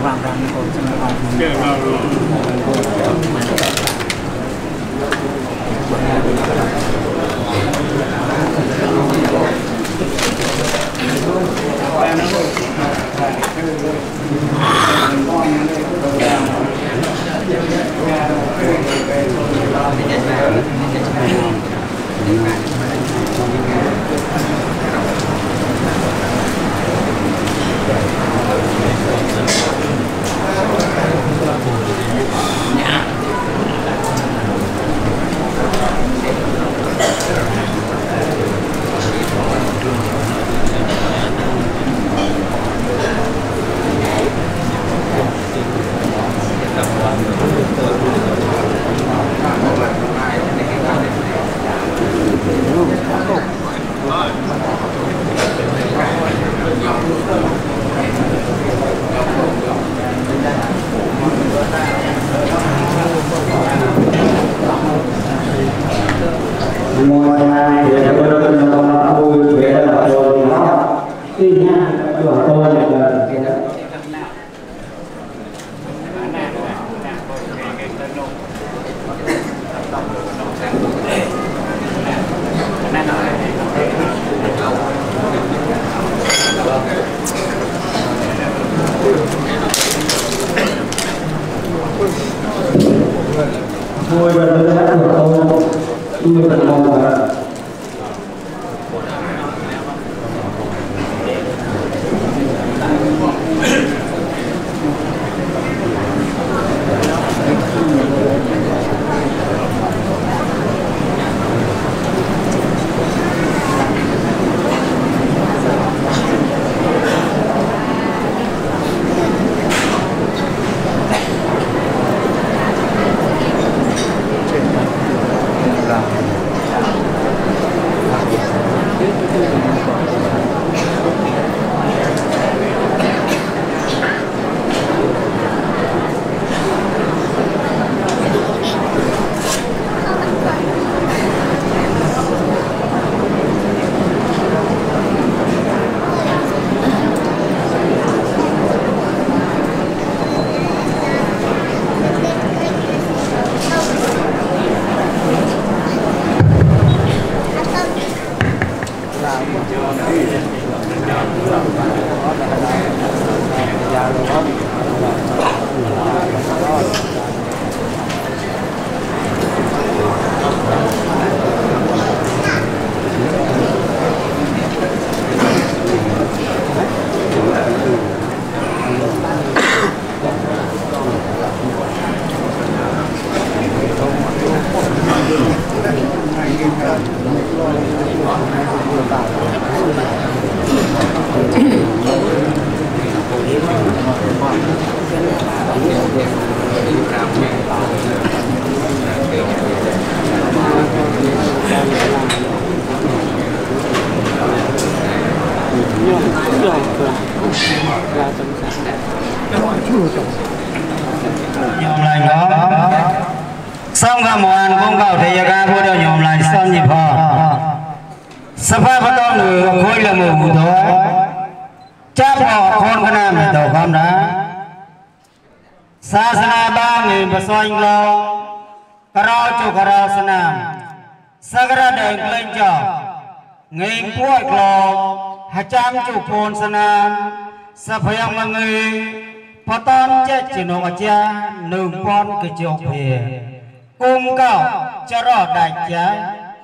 xong cả món cũng cầu thì ra vô đều nhổm lại xong nhịp họ sắp phát to người khôi là mù thôi chắp họ con cái nam để đầu con đã sa sana 3.000 bờ xoay lo caro chu caro sana sagara đèn lên cho nghìn cuối lo 200 chu phôn sana sắp yang là người phật tôn chết chỉ nô cha nương con cái chiều phê cung cao cho rõ đại trái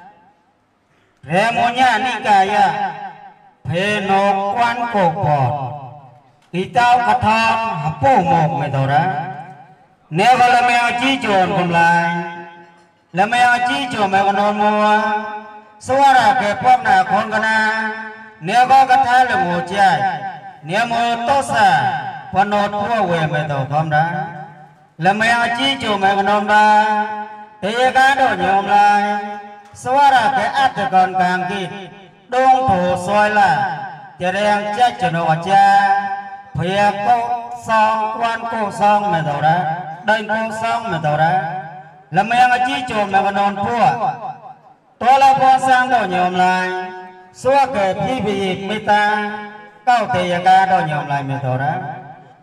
rè mô nhà ni kaya phê nô quan cổ bọt kỳ tao khát thon hấp bố một mày tàu ra nếu có là mèo chi chuồn cùng lại là mèo chi chuồn mèo còn nôn mua số ra kẹp bóp nà con cái na nếu có cái thái là một chạy nếu mua tốt xa phần nốt của về mày tàu không đã là mèo chi chuồn mèo còn nôn ba thì cái đồ nhôm lại số ra cái áp thì còn càng kịp đông thủ xoay là giờ đang chết cho nó cha phía cô song quan cô song mày tàu đó đây cô song mày tàu đó là mày ăn chi chùm mày còn nôn phua tôi là con sang đồ nhôm lại xóa kể phi bị mê ta cao thì ca đồ nhôm lại mày tàu đó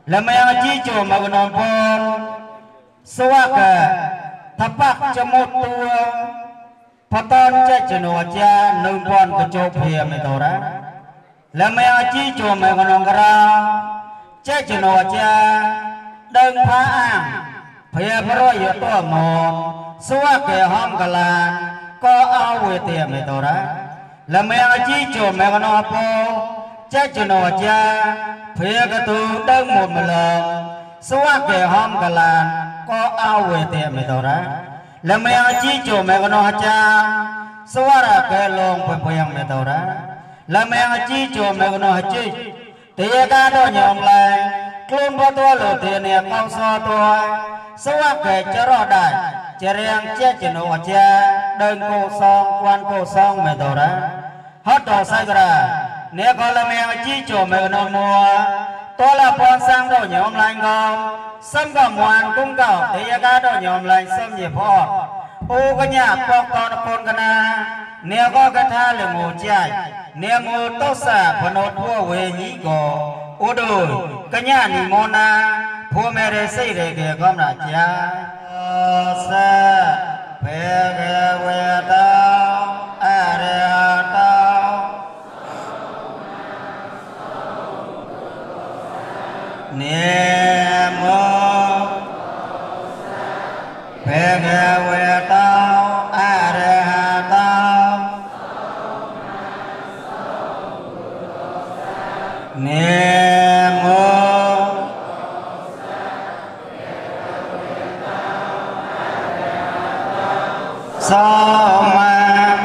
là mẹ chi cho mà còn nằm bồn xóa cả thắp bạc cho một tua phát tôn chạy cho nó cha nâng bồn cái chỗ phía mẹ tàu ra là mẹ chi cho mẹ còn nằm ra chạy cho nó cha đơn phá an phía rồi ở tua mòn xóa kẻ hom cả là có ao về tiền mẹ tàu ra là mẹ chi cho mẹ còn nằm bồn chạy cho nó cha phía cái tu đơn một lần xóa kẻ hom cả là có ao về tiền mẹ tàu ra là mẹ chi cho mẹ con nó cha xóa ra cái lồng phải phải mẹ tàu ra là mẹ chi cho mẹ con nó chi thì cái đó nhom lại luôn bao tua lửa tiền này cao so tua xóa cái chớ rõ đại chớ riêng chết cho nó cha đơn cô song quan cô song mẹ tàu ra hết đồ sai ra nếu có là mẹ chi cho mẹ con nó mua tôi là con sang đồ nhom lại ngon xâm cả ngoan cũng cầu thì cái đó nhom lại xâm gì phò ô cái nhà con na nếu có cái tha là ngủ chạy nếu ngủ tốt xả phần nốt vua về nhĩ cổ ô đôi cái nhà nì mona vua mẹ để xây để kìa con là cha xa về kìa về tao à re tao niệm mô về kìa về tao à re tao niệm mô sao mà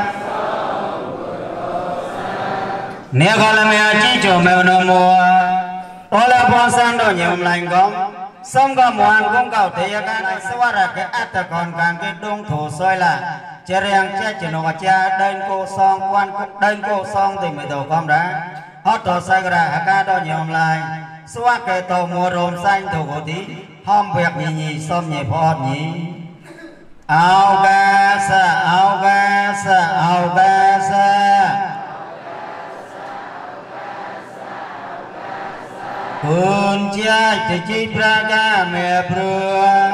nếu có là mẹ chỉ cho mẹ nó mua tôi là con sang đồ nhiều lành con xong có muan cũng cầu thì cái này xóa ra cái ắt còn càng cái đông thủ soi là chế riêng chế chỉ nó cha đơn cô song quan đơn cô song thì mới đầu con đã hót đồ sai ra cái đó nhiều lành xóa cái tàu mùa rôm xanh thủ của tí hôm việc nhì nhì xong nhì phọt nhì ao ga sa ao ga sa ao ga sa Kun cha chi praga me prua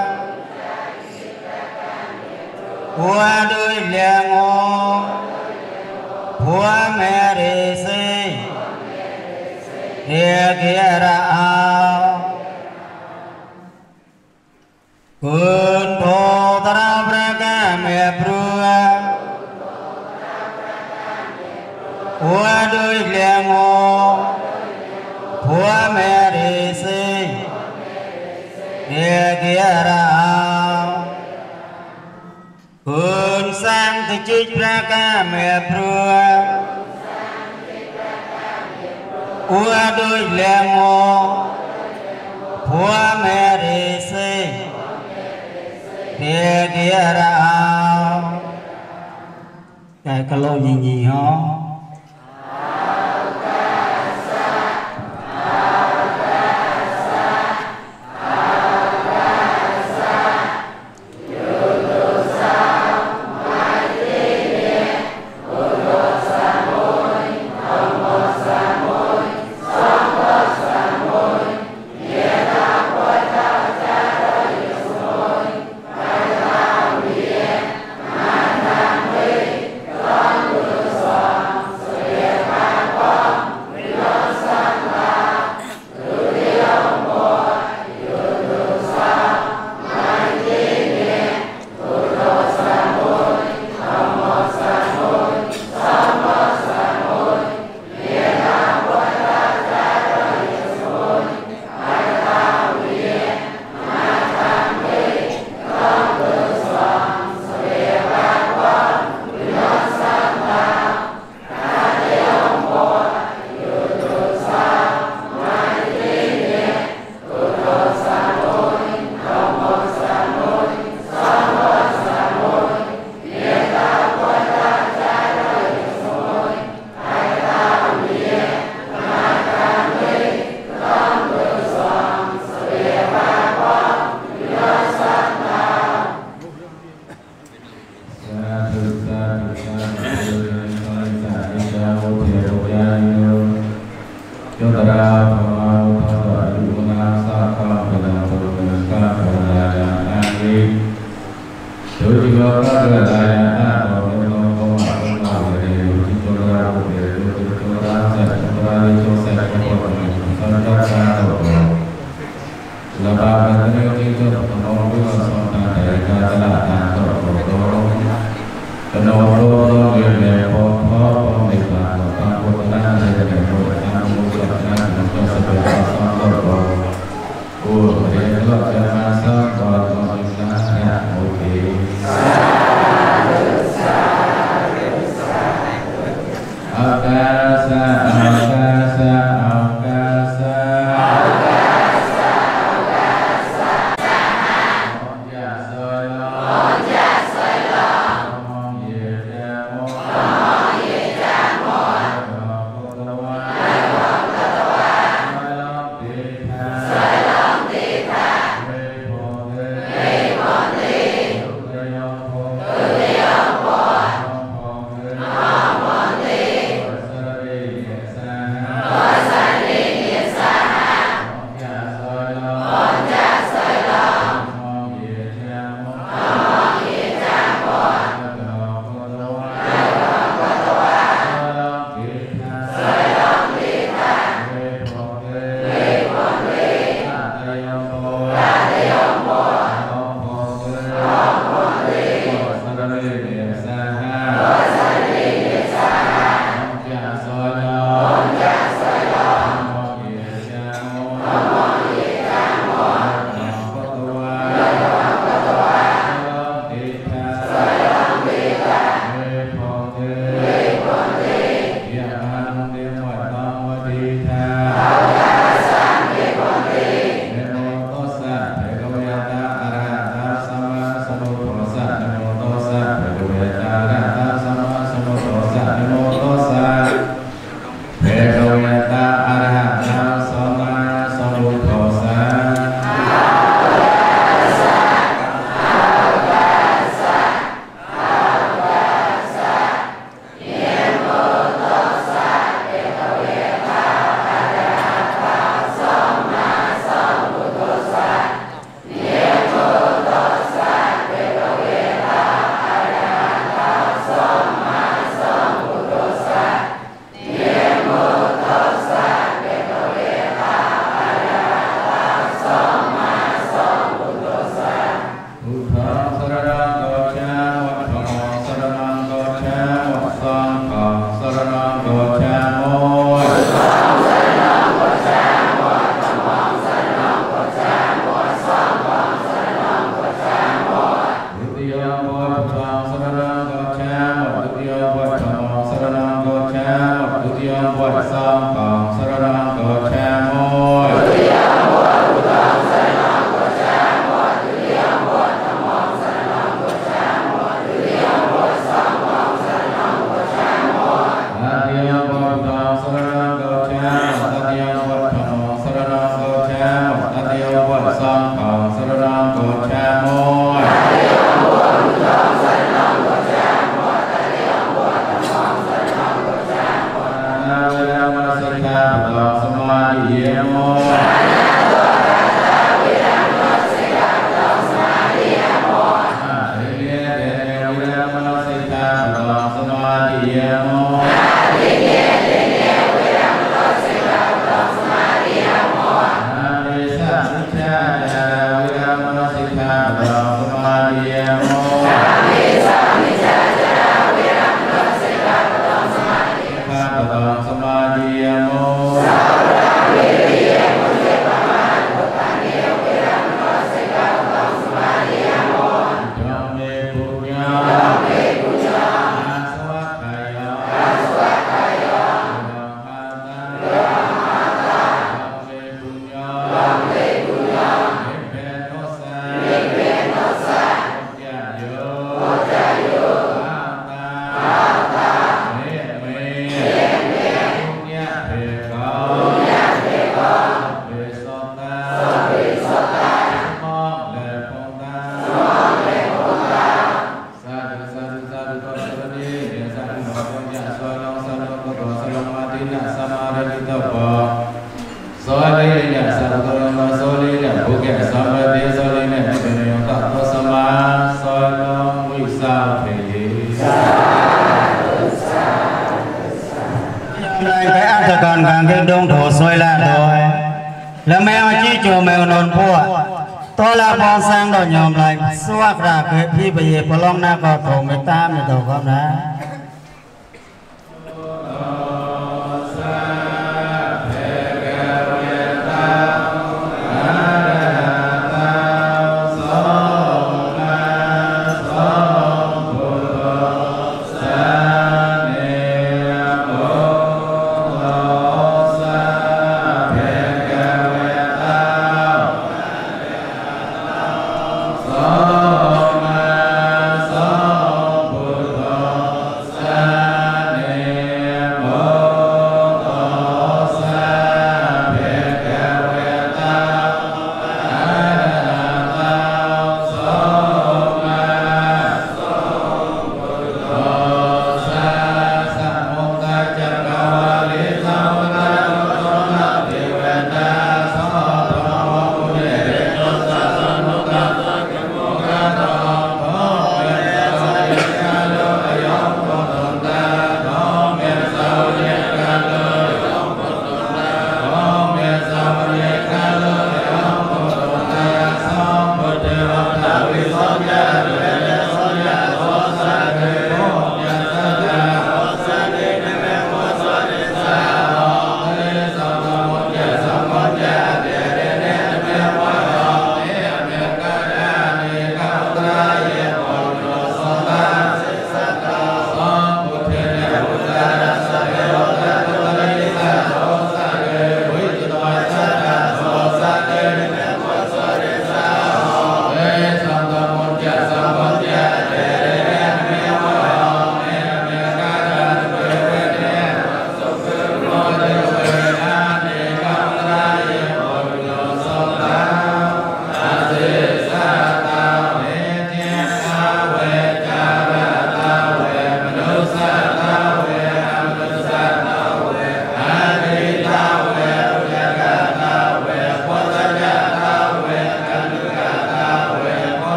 Hua đôi leng ô Hua me rê se Hia kia ra ao Kun thô tara praga me prua Hua đôi leng ô Hua me rê se Hia kia ra ao Kun sang ti chích praga me prua Hua đôi leng ô Hua me rê se Hia kia ra ao Cái lô nhì nhì hó Còn càng cái đông thổ xuôi là rồi là mèo chỉ cho mèo non phua tôi là phong sang đó nhom lại suốt ra cái phi bây giờ bao lâu na có thầu mấy ta mấy đầu không na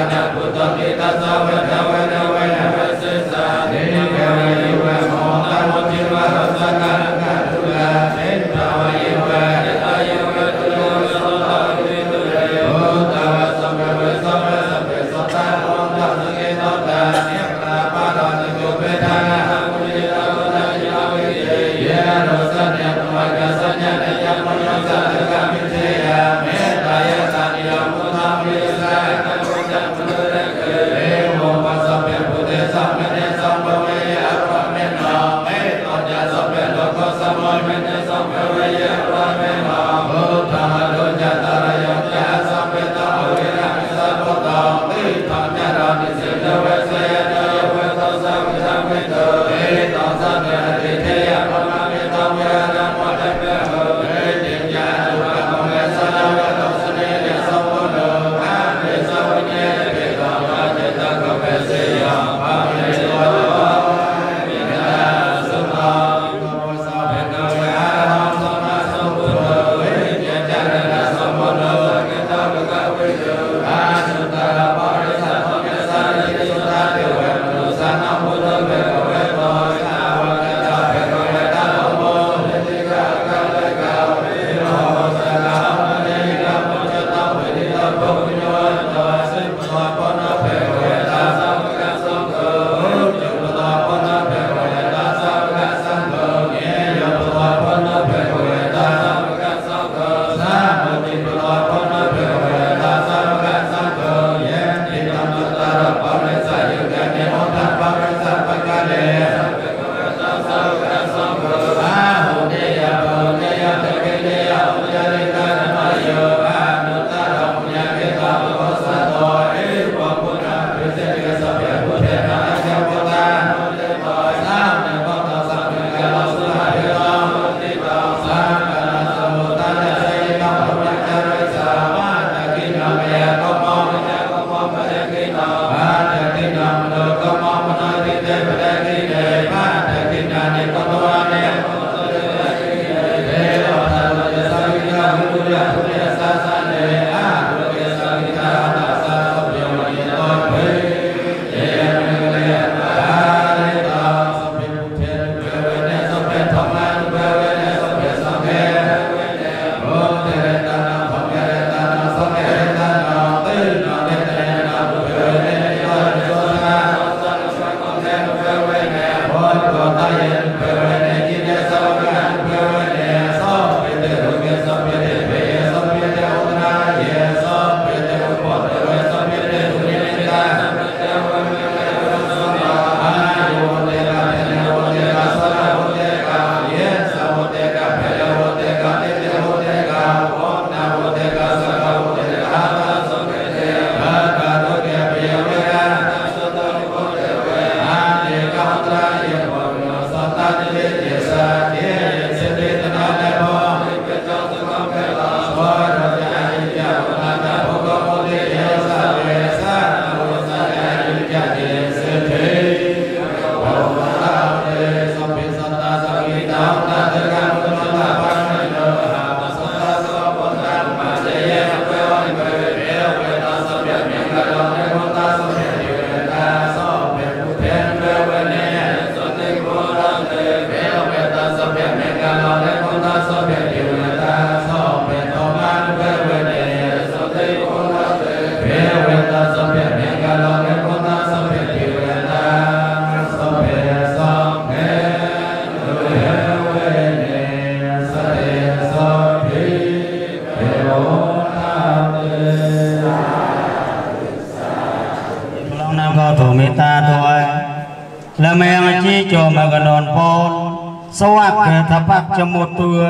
là mẹ mà chi cho mà gần đòn pon sâu ác cái tháp bạc cho một tua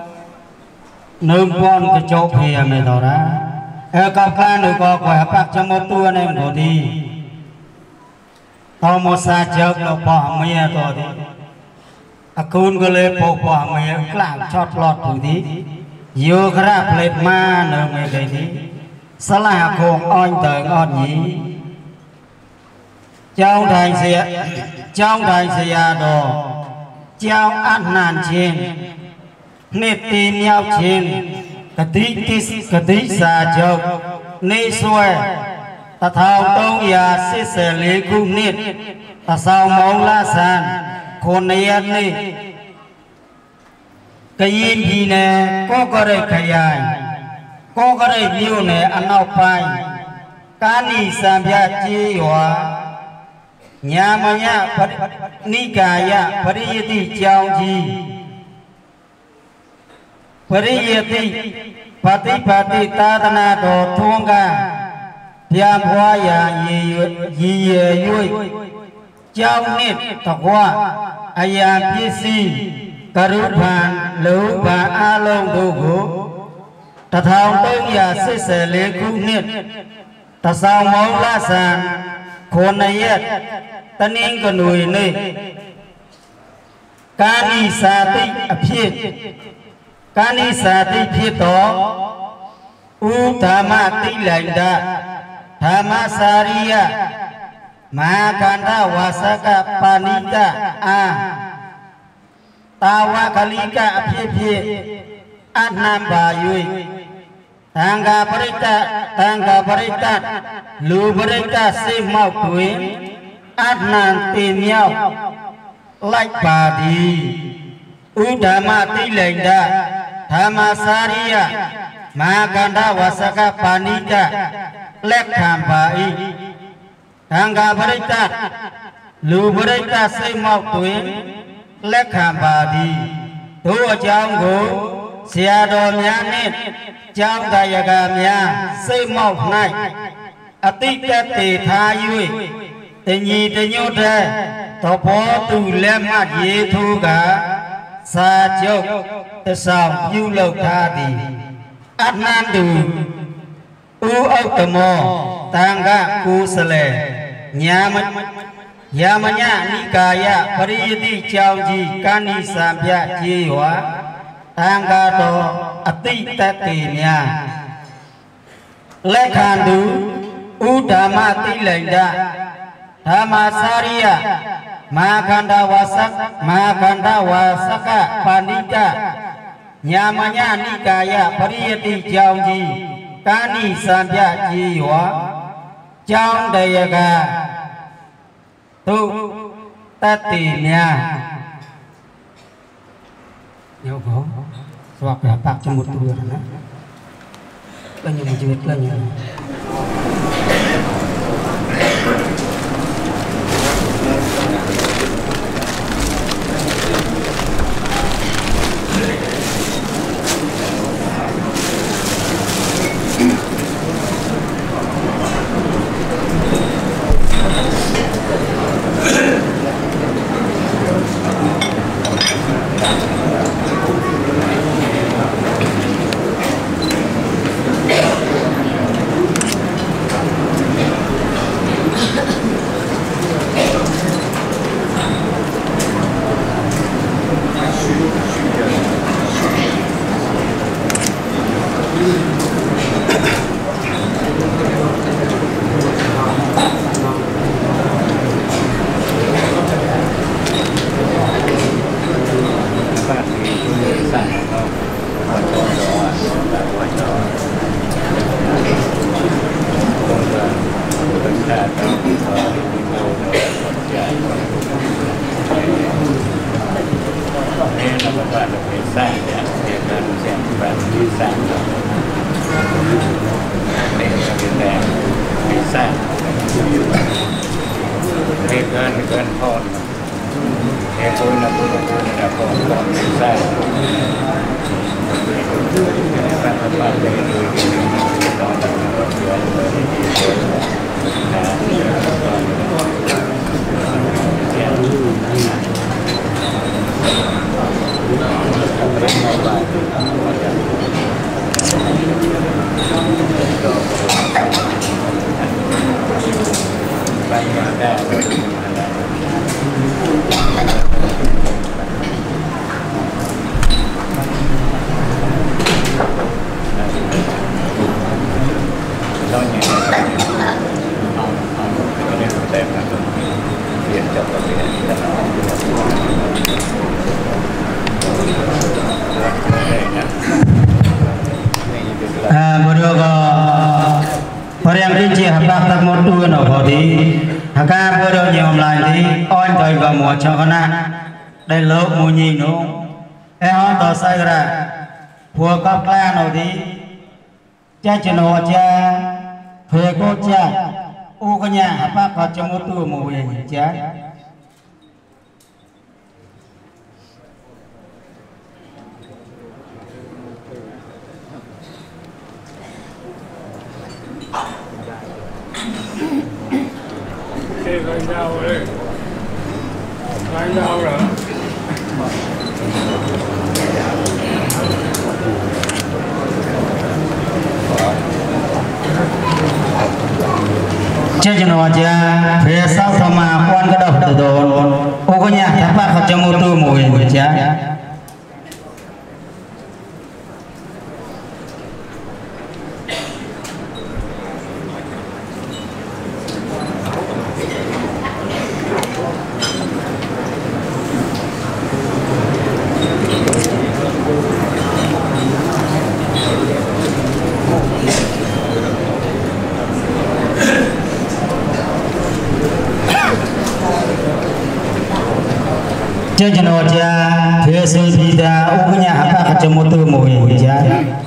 nương pon cái chỗ phía mẹ đó ra cặp ca nương có quẻ bạc cho một tua nên có đi tao một xa chớp là bỏ mẹ rồi đi cún cái lê bộ bỏ mẹ lạng chót lọt thử đi yêu cái rạp lệ ma nương mẹ cái đi sao là cùng oanh tới ngon nhỉ trong thành xìa đồ trong ăn nàn trên nếp tin nhau trên cái tí xa châu nê xuôi ta thao tông ya xí xẻ lý cung nít ta sao mong la san khôn này ăn đi cái gì nè có đây cái ai có đây nhiều nè ăn nào phải cá ni sam ya chi hóa nhà mà nhà ni cả ya pariyati chào chi pariyati pati tadana do thonga thiam hoa ya yi yui chào nít thọ hoa aya pisi karuphan lưu và a long đồ gỗ ta thao tông ya xí xẻ lê cung nít ta sao máu la sàn khôn này yết ta nên có nuôi này cá ni sa ti phiết cá ni sa ti phiết đó u thama ti lạnh đa thama sariya ma kanda wasaka panika a tawa kalika phiết anam ba yui tangga berita lu berita si mau kui adnan timiau like padi udah mati lenda thama sariya maganda wasaka panika lek kampai tangga berita lu berita si mau kui lek kampadi tu jauh go siado nyanit trong đại gà nhà xây mộc này ati cái tề tha yui tề nhi tề nhốt ra thọ phó từ lem mặt dễ thu cả xa chốc tề sòng du lộc tha thì át nan từ u ốc tờ mò tang gà cu sờ lè nhà mà nhà ni kaya pariyati chào gì cani samya chi hóa tang gà đó ati tatinya lekhandu udama tilenda thama sariya maganda wasaka panika nyamanya nikaya pariyati jauji kani samya jiwa trong dayaga tu tatinya nhiều không hoặc là bạc cho một tuổi nữa là nhiều một chuyện là nhiều Orang rinci habak tak mau phò thì ca bữa đó nhiều lại thì oi thời vào mùa cho con ăn đây lỗ mùa nhìn nó em hỏi tao sai ra phùa có clan nào thì cha chân hồ cha thuê cô cha u cái nhà hấp bác họ cho một tuổi mùa gì cha Đánh nhau rồi. Đánh nhau rồi. Chơi cho nó cha phía sau thầm mà quan cái đầu từ đồ ô có nhà tháp bác họ cho một tuổi mùi cha chơi cho nó cha phía sau thì ra ô cái nhà tháp bác họ cho một tuổi mùi cha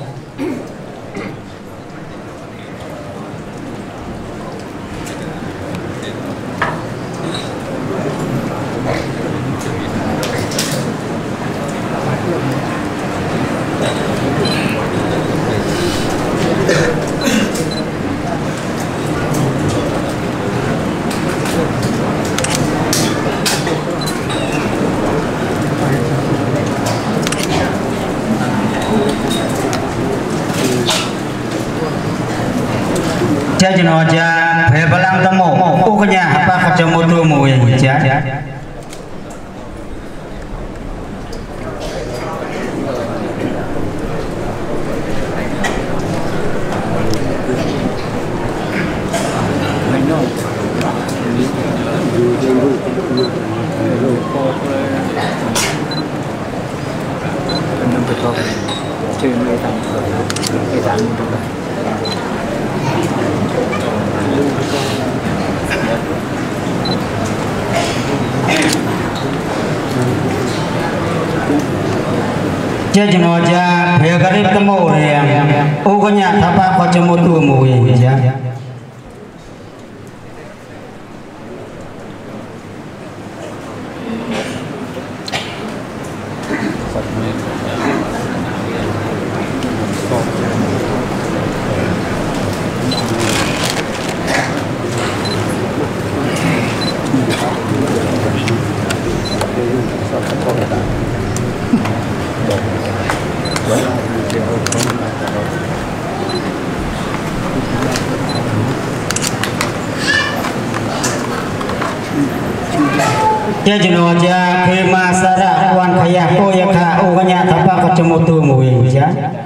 chơi cho nó cha phải bao lang tâm mộ ô cái nhà hấp bác cho một tuổi mùi cha chơi cho nó cha phải cái rip tâm mộ này ô cái nhà tháp bác họ cho một tuổi mùi cha chơi cho nó cha khi mà sa ra quan khaya cô ya kha ô cái nhà tháp bác họ cho một tuổi mùi cha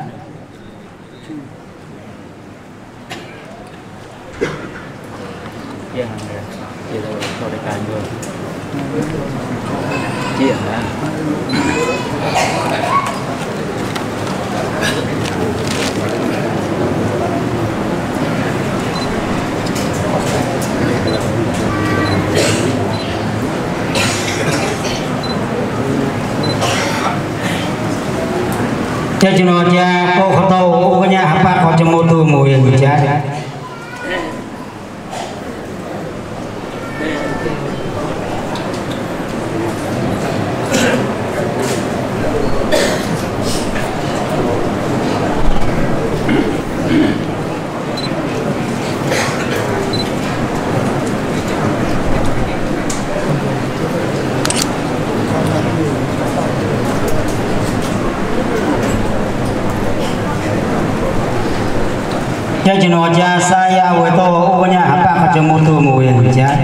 chơi cho nó cha cô khâu tô ô cái nhà hấp bác họ cho một tuổi mùi cha chơi cho nó cha saya với tô ô cái nhà hấp bác họ cho một tuổi mùi cha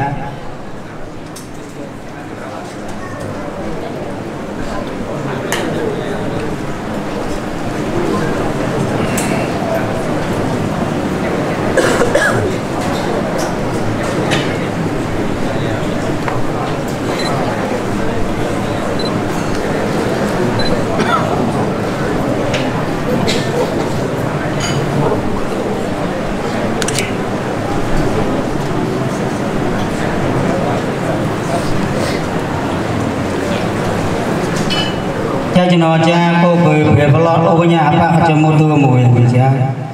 cha cho nó cha cô cười về vào lót ô nhà apa cho một tua mùi cha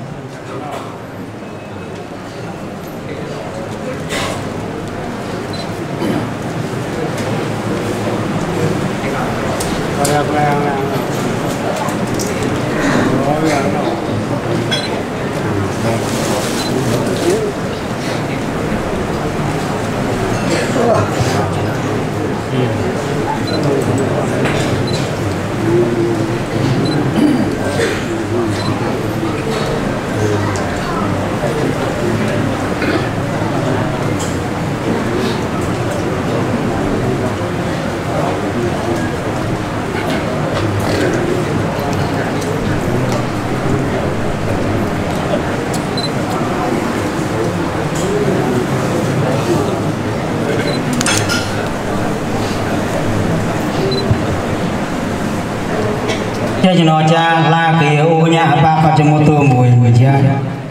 cho nó cha la kia ô nhà apa cho một tua mùi cha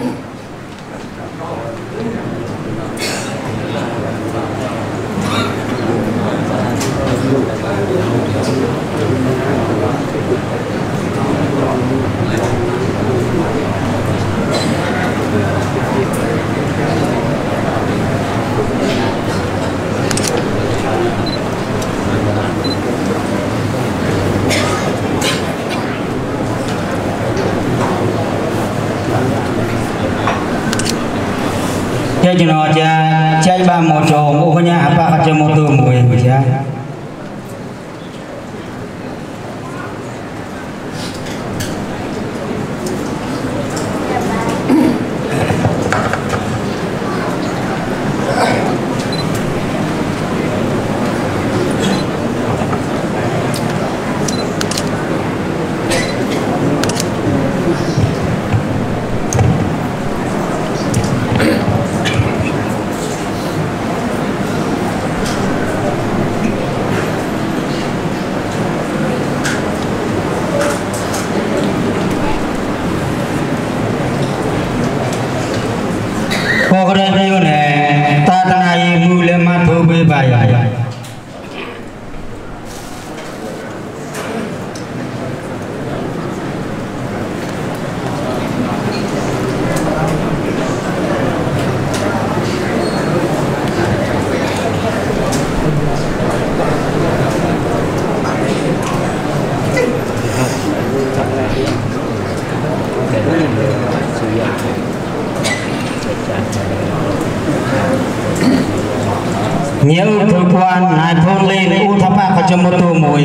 cho nó cha chạy ba một chỗ ô nhà apa cho một tua mùi cha có cái đây này ta này mưu lên mặt thô bê bài nhiều cơ quan này thôn lên u tháp bạc cho một tua mùi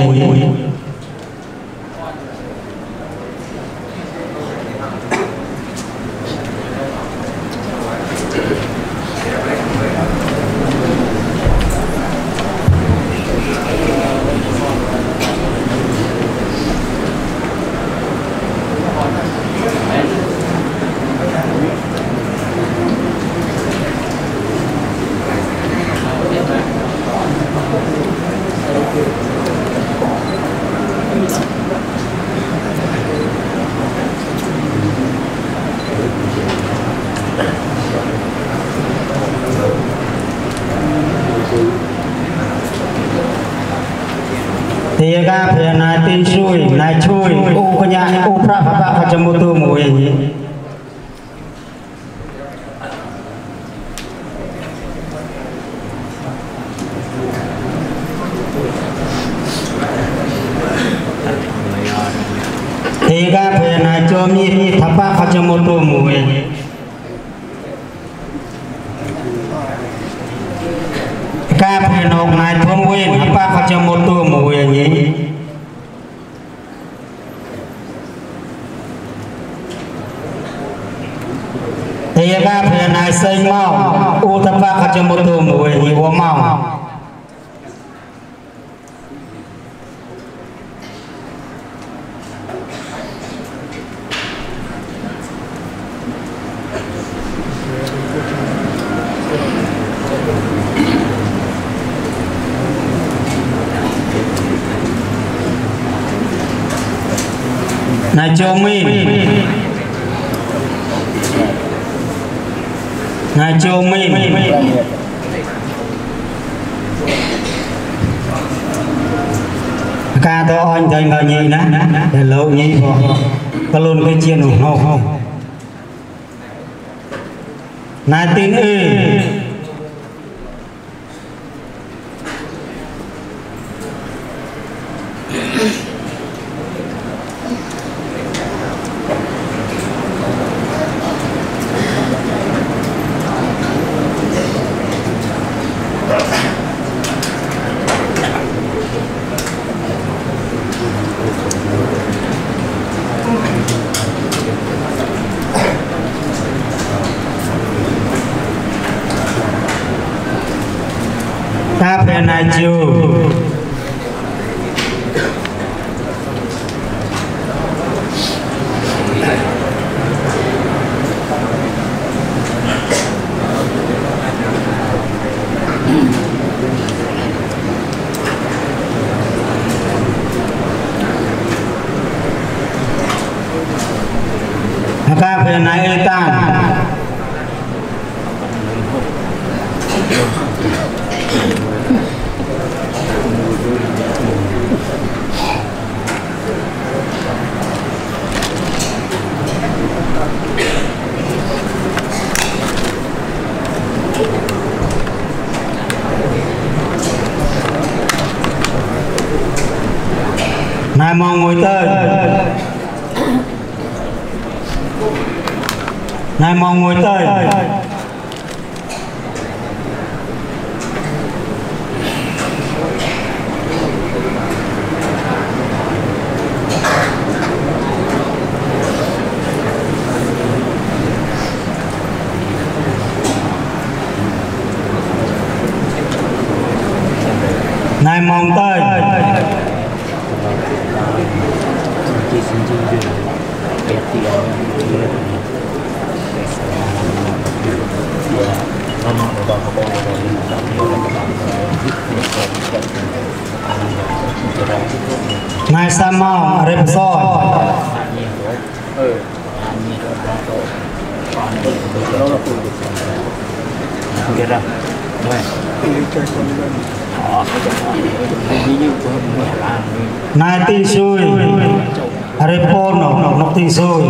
thì ga phải này tin xuôi này chui u cái nhà u pra bạc cho một tua mùi thì ga phải này cho mi tháp bạc cho một tua mùi ca phải nộp này thôn quên apa cho một tua mùi gì thì ca phải này xây mau u tháp bạc cho một tua mùi gì quá mau này cho mình này cho mình ca tôi anh thấy ngờ nhị nè để lâu nhị vào có luôn cái chiên ủng hộ không nãy tin ư ta về này chiều ta về này ta Này mong ngồi tới Này mong ngồi tới Này mong tới Ngài sa mau rep soi Ngài ti sui rep pon nó ti sui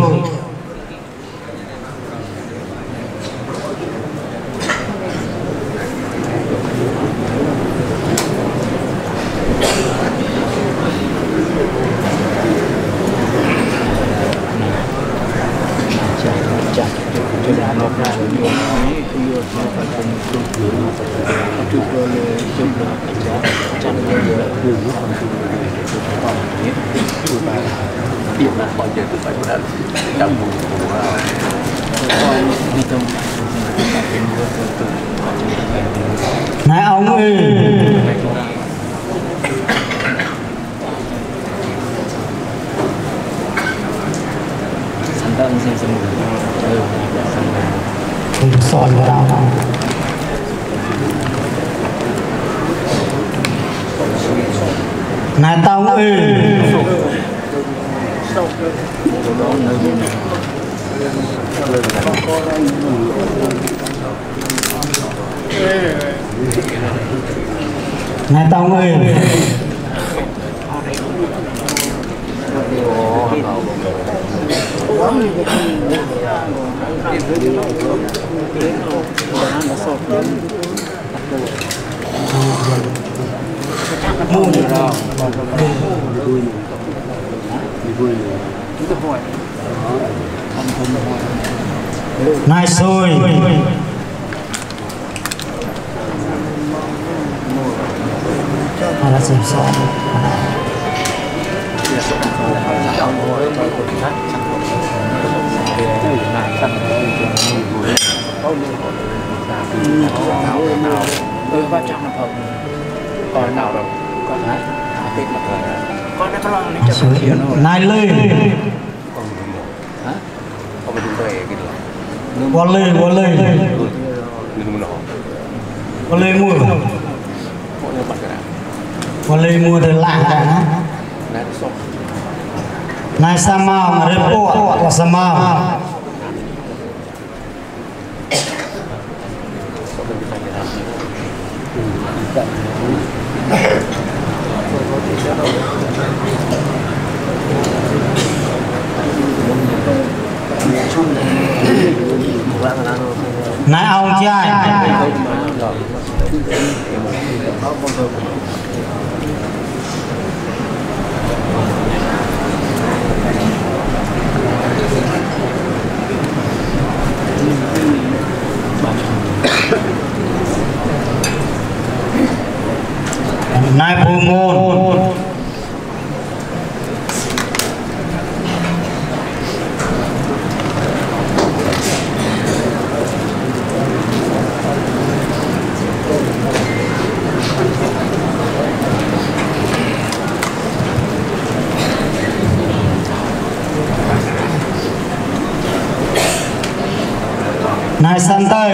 Này ông ơi không soi vào đâu Này tao ơi Này tao ơi Này xôi là xem sao va chạm là còn nào đâu còn đấy tết mặt trời con đã có lo lấy cho nó chiều nó này lê hả không phải về cái gì qua lê mua qua lê mua để lại cả này sa mau mà report qua sa mau nãy ông trai nãy phù môn nãy santai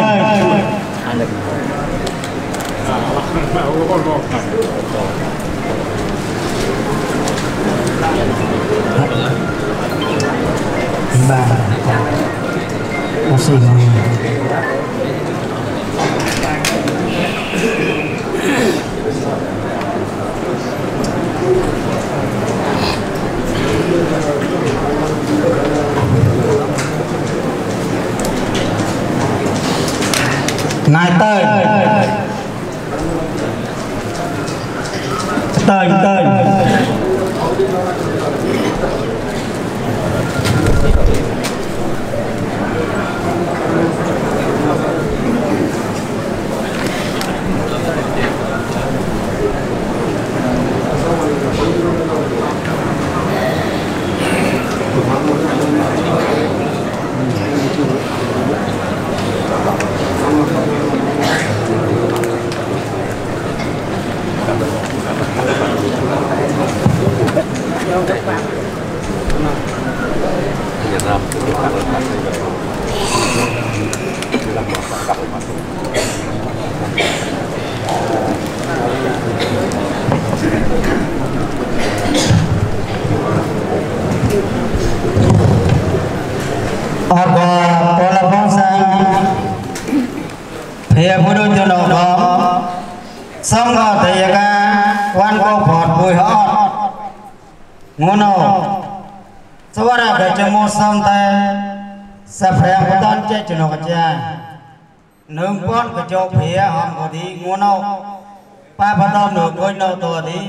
ba masih nai tơi tơi tơi xong rồi thì cái quan cô phật bùi họ ngôn nào sau đó cái chân mô xong tay sắp hẹn của con chết cho nó cha nương con cái chỗ phía hòm của đi ngôn nào ba bắt đầu nửa coi nàoตัวđi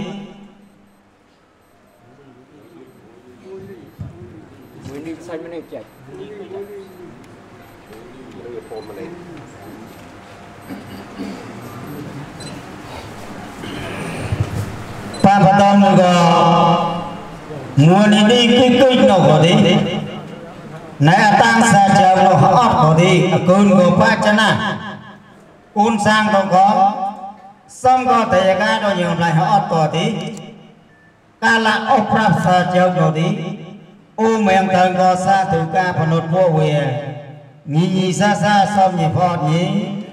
ba bắt đầu nửa mua đi cái nào của đi nãy tăng sa chèo nó hot của đi côn của ba chân à côn sang đâu có xong có thể cái đó nhiều lại hot của đi ca là opera sa chèo của đi ô mềm thần có sa từ ca phần nốt vô về nhì xa xa xong nhì phò nhì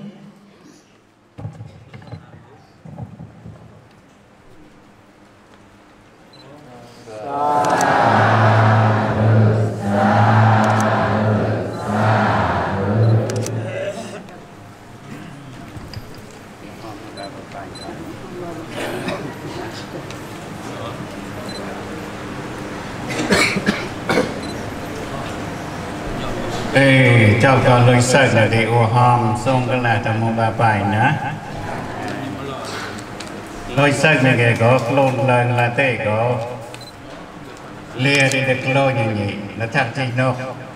cho con lối sạch là để ô hòm xong cái là tầm một bà bài nữa lối sạch này kìa có lôn lần là tệ có lia đi được lôi như nhỉ nó thật thì nó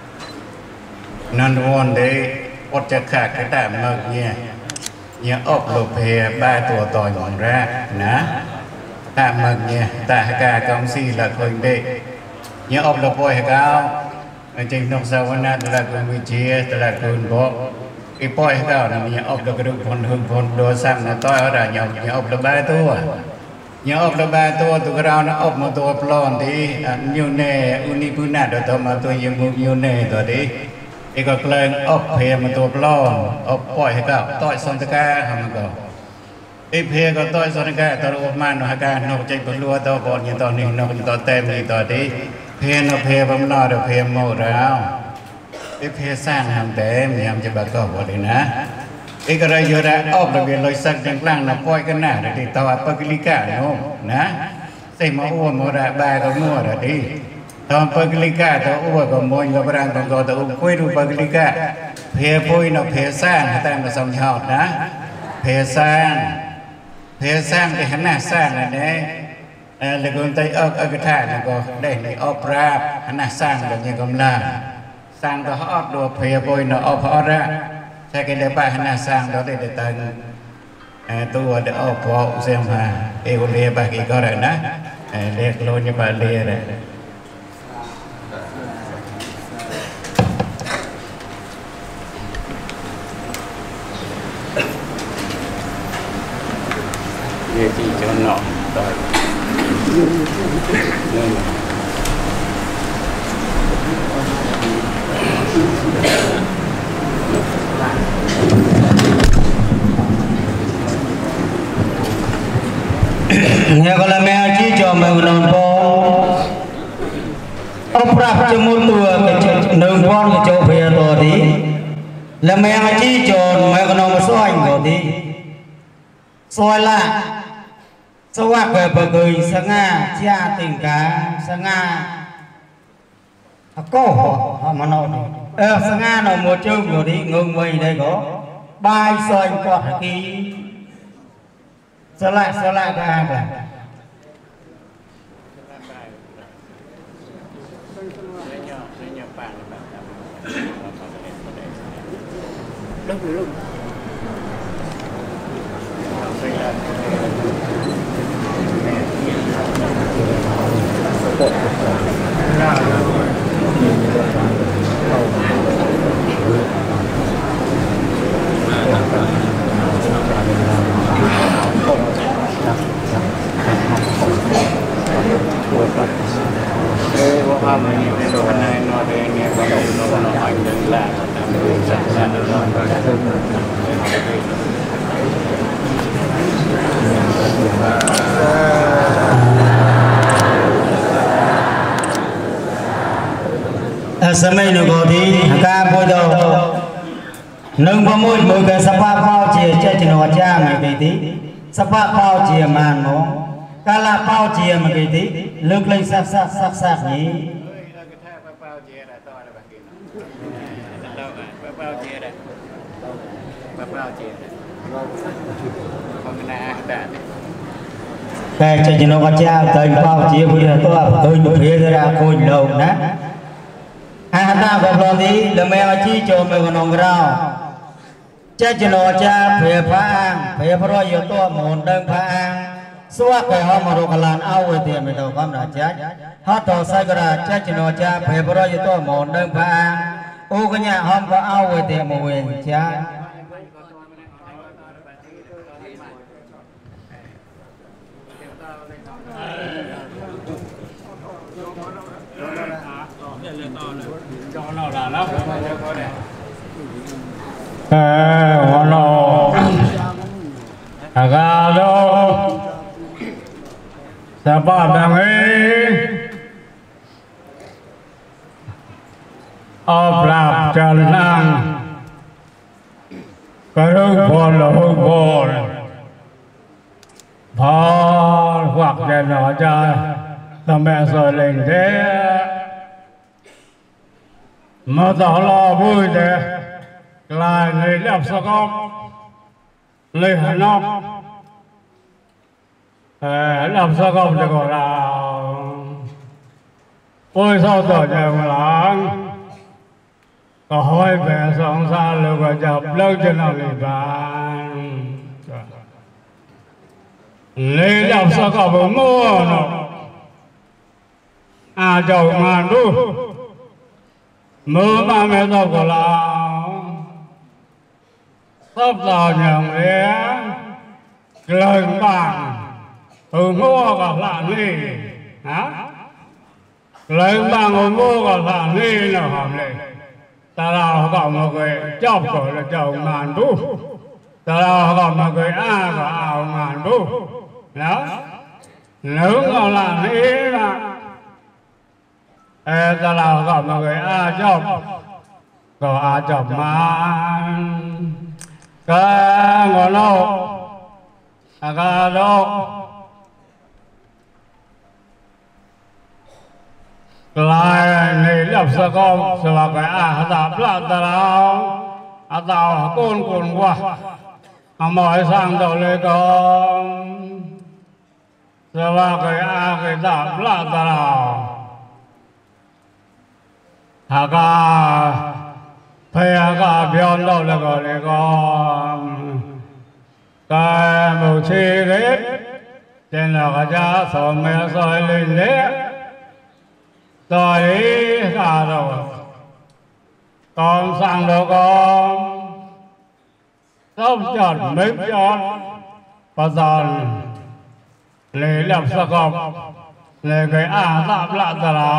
nên vốn để ốt chắc khả cái tạm mực nha như ốc lục hề ba tuổi tỏi ngọn ra ná tạm mực nha tạ cả công si là khuyên đệ như ốc lục bôi cao trên nông saoวันนั้นตลาดกุนวิเชียตลาดกุนบ่อีป้อยเขาน่ะมีออกดอกกระดุกพลหึงพลโดซ้ำน่ะต้อยเอาได้ยังออกระบายตัวยังออกระบายตัวตุกเราน่ะออกมาตัวปลอนที่อยู่ในอุนิปุนาดตัวมาตัวยังอยู่ในตัวนี้อีกก็เกลงออกเพมาตัวปลอนออกป้อยให้เขาต้อยสันตกาทำก็อีเพก็ต้อยสันตกาตระอบมานหาการนอกใจบ่รัวตัวก่อนอย่างตอนนี้นอกตัวเต็มนี่ตัวนี้เพนเอาเพบำนอเดเพโมแล้วไอเพสร้างทำแต่มีทำจะบัดก็หมดเลยนะไอ้กระไรอยู่ได้ออกระเบียนลอยสักจังกลางน้ำปล่อยกันหน้าเดี๋ยวต่อปกิลิกาโน้มนะสแต่มาอ้วนมาได้บายก็มั่วได้ดีตอนปกติกาตัวอ้วนก็มวยกับรังตัวตัวคุยดูปกติกาเพยปุยเนาะเพยสร้างแต่มาสมชอบนะเพยสร้างที่หันหน้าสร้างอะไรเนี่ยแล้วก็ได้เอากระถางแล้วก็ได้ในอปราบหันหน้าสร้างแบบยังกำลังสร้างก็ออกดูเพยปุยเนาะอพอระใช่กันได้ป่ะหันหน้าสร้างเราได้ตังตัวเดอพอเสียมาเอวเลียบกี่ก็ได้นะเรียกโลนี่บาเลียเลยเรียกที่จนหนอต่อยเรื่องเนี่ยก็เลยแม่ชี้จอมมันนอนพอเอาปรับจมูกตัวกับหนึ่งพอนกับโจเพียตัวดีแล้วแม่ชี้จอมแม่ก็นอนมาซอยตัวดีซอยละสวัสดิ์แบบเกยสง่าเจ้าติ่งกาสง่าก็มันนอนสง่านอนมัวจุ่มอยู่ดีงงไว้ได้ก็บายซอยก็กีสละได้แบบสมัยนู้นก็ที่การพูดเอาหนึ่งพอมุ่งมือกับสภาพเป้าเจียเจ้าจินวัจ้าไม่กี่ทีสภาพเป้าเจียมันมองกาลาเป้าเจียไม่กี่ทีลึกเลยซักนี้แต่เจ้าจินวัจ้าเติมเป้าเจียพูดตัวเคยดูเพียงแต่คุยลงนะอาณาแบบนี้เราไม่เอาชี้โจมไปกับน้องเราเจ้าจโนจ้าเพียพระอังเพียพระโยตัวหมุนเดินพระอังสวัสดิ์ไปหอมรุกลานเอาไว้เตียไม่ต้องความรักใจฮัตโตไซกระเจ้าจโนจ้าเพียพระโยตัวหมุนเดินพระอังอุกญะหอมก็เอาไว้เตียมเวนจ้าวันโลอากาโลสภาพดังนี้อปราบจันนังกระรุกบอลหุบอลพอหวักจะหนอใจทำแม่สวยเล่งเท้มาต่อรอพูดเด้กลายในลับสกอบเลยหันนอกลับสกอบจะก่อเราปุ้ยเศร้าต่อจากหลังก็ห้อยแผลสองซาแล้วก็จับเลิกจะนอนในบ้านเลยลับสกอบมั่วเนาะอาเจ้ามาดูมือมาไม่ต้องก็เราชอบต่ออย่างเนี้ยเกินบ้างมั่วกับหลานนี่ฮะเกินบ้างมั่วกับหลานนี่นะครับเลยแต่เราก็มาเคยจอบก่อนแล้วเจ้างานดูแต่เราก็มาเคยอ้าก็เอางานดูแล้วหนึ่งกับหลานนี่นะแต่เราก็มาเคยอ้าจอบก็อาจอบมาก็งอโลอากาโล Lai lập sa con sebagai ahda pelajaran atau kun wah amoy sang dole con sebagai ahda pelajaran haga phaga bion dole con cái màu chi đấy trên là cái giá số mẹ soi lên đấy rồi cả rồi con sang đó con tóc chọn mấy chọn và dần lấy lập sa cọp lấy cái tạm lại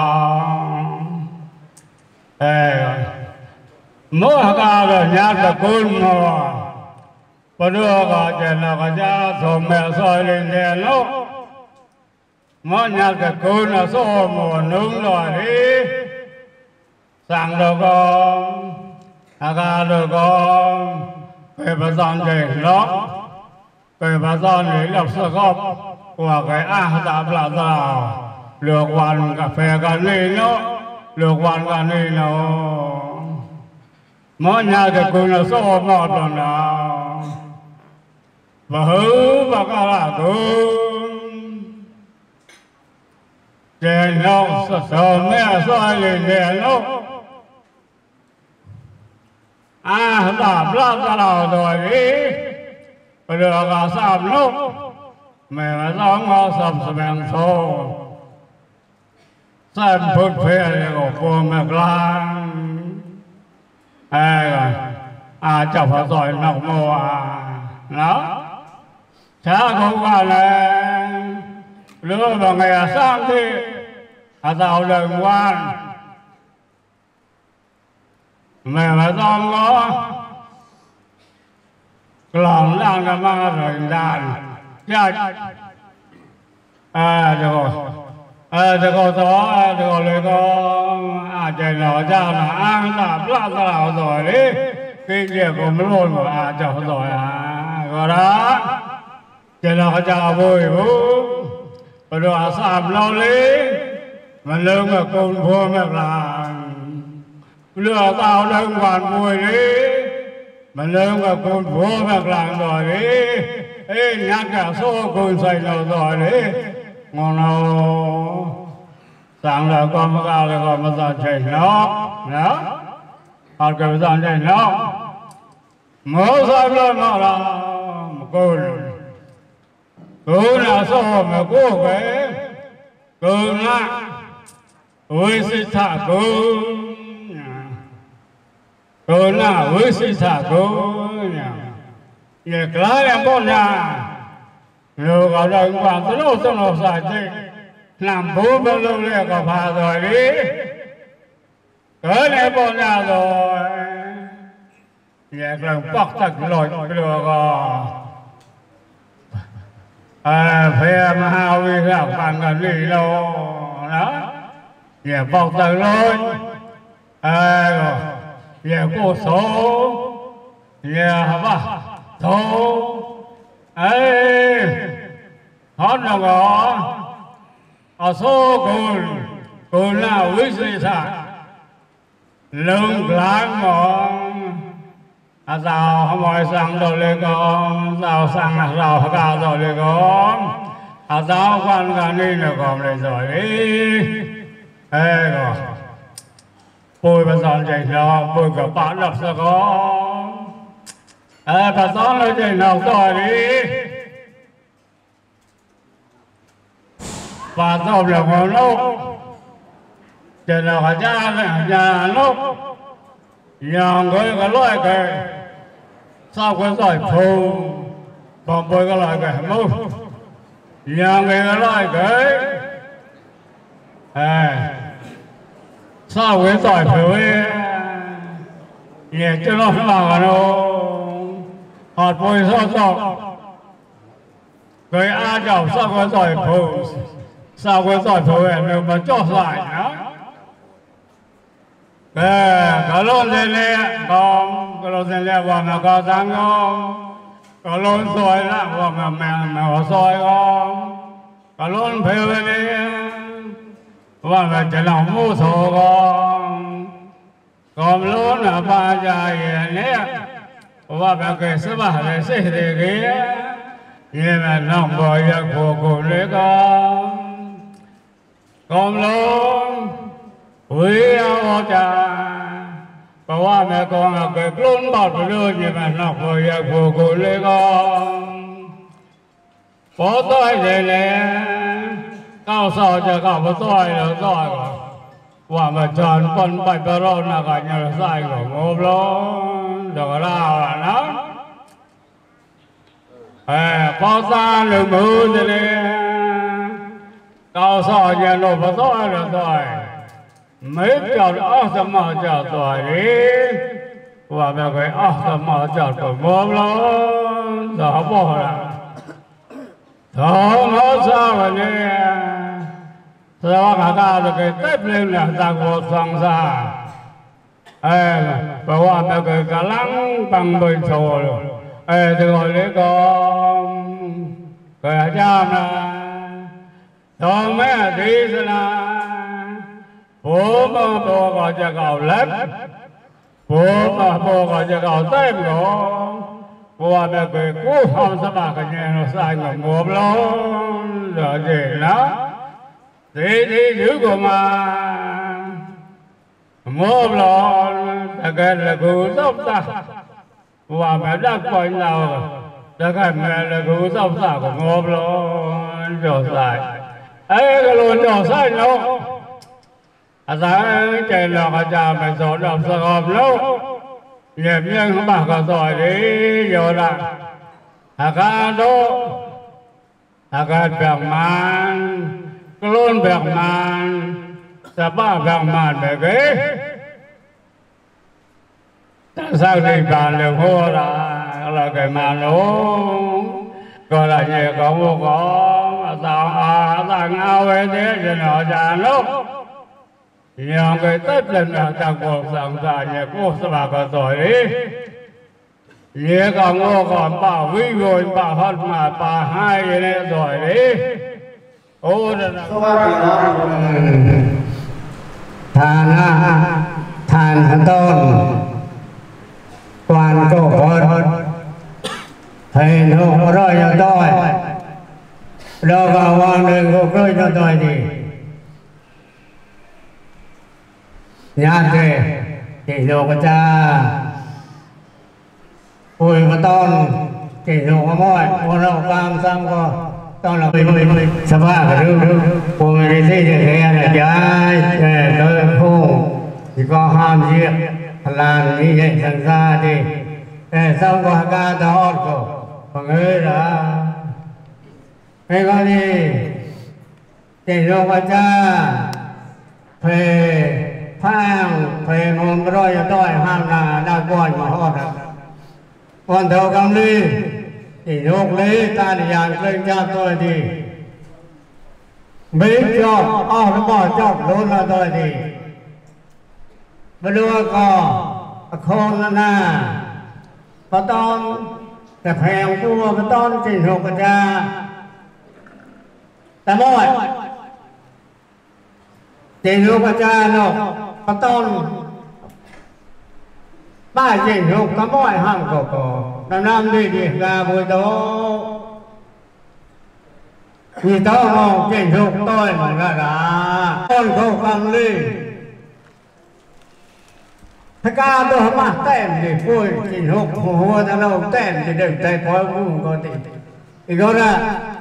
là mỗi cả rồi nhát là côn mà và đưa cả trên là cái giá số mẹ soi lên đèn lúc mỗi nhát cái côn là số mùa nướng rồi đi sang đó con aga đó con cái bà giòn để nó cái bà giòn để lập sơ gốc của cái tạm là sao lược hoàn cà phê cà ni nó lược hoàn cà ni nó mỗi nhà cái côn là số một rồi nào và hứ và cả là côn trên nó sợ mẹ xoay lên đèn nó tạm lát ra nào rồi đi bây giờ cả sạp lúc mẹ mà sống ngó sầm sầm thô xem phút phê của cô mẹ lan chọc vào rồi nọc mồ đó cha không vào là lứa vào ngày sáng thì giàu đời ngoan mẹ mà con nó lòng đang là mang rồi đàn được rồi đó được rồi lấy con trời nó ra là ăn là lát nào rồi đấy kinh nghiệm của mình luôn mà chào rồi rồi đó trời nó chào vui vui rồi sạp lâu lên mà lương mà cùng vua mẹ làm lừa tao đơn hoàn vui đi mà lương mà cùng vua mẹ làm rồi đi ê nhắc cả số cùng xây nào rồi đi ngon nào sáng là con mà cao là con mà dọn chảy nó đó còn cái dọn chảy nó mới ra lên mà là một cô là số mà cô cái cô là ôi xin thả cô là ôi xin thả cô nhà cái em con nhà rồi vào đây quản tới đâu cho nó xài chứ làm bố bao lâu này có phá rồi đi cỡ này bọn nhà rồi nhạc lần bọc thật lội được phê mà hào đi gặp bằng gần đi đâu đó nhạc bọc thật lội nhạc cô số nhạc bà thô hót nào có ở số cồn là quý sĩ sản lương láng mà rào không hỏi sang đồ lê con rào sang là rào cả rồi lê con rào quan cả đi là còn này rồi đi rồi bôi bà giòn chạy nó bôi cả bạn đập ra con bà giòn lên chạy nào rồi đi và tôm là màu nâu trên là cả nhà nâu nhà người cái loại cái sao cái giỏi phù còn bơi cái loại cái mâu nhà người cái loại cái sao cái giỏi phù nhẹ cho nó làm cái đâu hạt bôi sao cái chồng sao cái giỏi phù sao cái giỏi phù em mà cho lại đó có lôn lên nè con có lôn lên nè và mà có sáng con có lôn soi là và mà mẹ có soi con có lôn phêu lên nè ว่ามันจะลองมูโซก็มรู้นะป้าใจเนี่ยว่าแบบเกิดสบายเลยสิเด็กเนี่ยมันน้องบอยอยากโกโก้เลยก็มรู้วิเอาจ้าเพราะว่าแม่ก็เกิดกลุ้นบอดไปด้วยเนี่ยมันน้องบอยอยากโกโก้เลยพอต่อยเลยก้าวสอจะก้าวมาต่อยแล้วต่อยก็ว่ามาจอนปนไปประโลนักการยังใส่ก็งบล้นเดี๋ยวเรานะพอซาลืมมือเลยก้าวสอจะลงมาต่อยแล้วต่อยไม่จอดอ้อสมอจอดต่อยว่าแบบไอ้อ้อสมอจอดก็งบล้นเดี๋ยวบอกละท้องเขาสาวเนี่ยสาวข้าตาตะเกียบเต็มเลยนะตาโกสังสาเพราะว่าตะเกียบกำลังบังใบโชว์ตัวเล็กก็อาจารย์นะท้องแม่ดีสนะผมบอกก็จะเก่าเล็บผมบอกก็จะเก่าเต็มหรอว่าแบบกู้ทำสบายกันเนี่ยเราใส่เงินงบล้นเดี๋ยวเจนะที่ถือก็มางบล้นแต่แกละกูต้องตาว่าแบบดักปล่อยเราแต่แกแม่ละกูต้องตาก็งบล้นเดี๋ยวใส่ก็ล้นเดี๋ยวใส่เราอาศัยใจเราอาจารย์ไปสอนเราสอบแล้วเยี่ยมยังบ้าก็ต่อยดีโยละอาการโตอาการแบ่งมันกล้นแบ่งมันสบ้าแบ่งมันแบบนี้ตั้งสร้างในบ้านเลยหัวละเราเกิดมาโน้ก็ละเยี่ยของพวกของต่างเอาไว้เดี๋ยวจะหน่อจานลูกยังเคยตัดเล่นต่างคนต่างใจเนี่ยกูสบายก็ต่อยดิเนี่ยก็งอก่อนป่าวิ่งวนป่าฮัดมาป่าให้เนี่ยต่อยดิโอ้นั่นนะสวัสดีครับทานทานต้นกวานก็พอให้หนูร้อยยังต่อยเราก็วางหนึ่งก็ร้อยยังต่อยดีญาติที่โลกจ้าปุยมาต้นที่โลกม้อยพวกเราความซ้ำก็ต้องเราไปสภาพรู้ปุยในที่จะแค่ไหนย้ายโดยผู้ที่ก็ห้ามเยี่ยมพลานนี้ใหญ่สังสารดีซ้ำก็การทอดก็ฟังเอ้ยละให้ก็ดีที่โลกจ้าเพพังเพลงมร้อยต้อยห้ามนาดาวก้อยมาฮอดวันเท่ากำลีที่ยกลีตาดิยานเคลื่อนจ้าตัวดีไม่จอบอ้อแล้วก็จอบโดนละตัวดีมาดูก็โคนละหน้าปะตอนแต่แพงตัวปะตอนจิหกกระจาแต่มอดเจนุกจาโนปะต้นป้าเจนุกก็ม้อยห้ามก็น้ำดีดีกาบุยโตมีโตมองเจนุกต้อยมันก็ได้ต้นเขาฟังเลยถ้ากาตัวมาเต้นดิปุ้ยเจนุกหัวจะเราเต้นจะเดินใจพอมุ่งก็ติอีกคนละ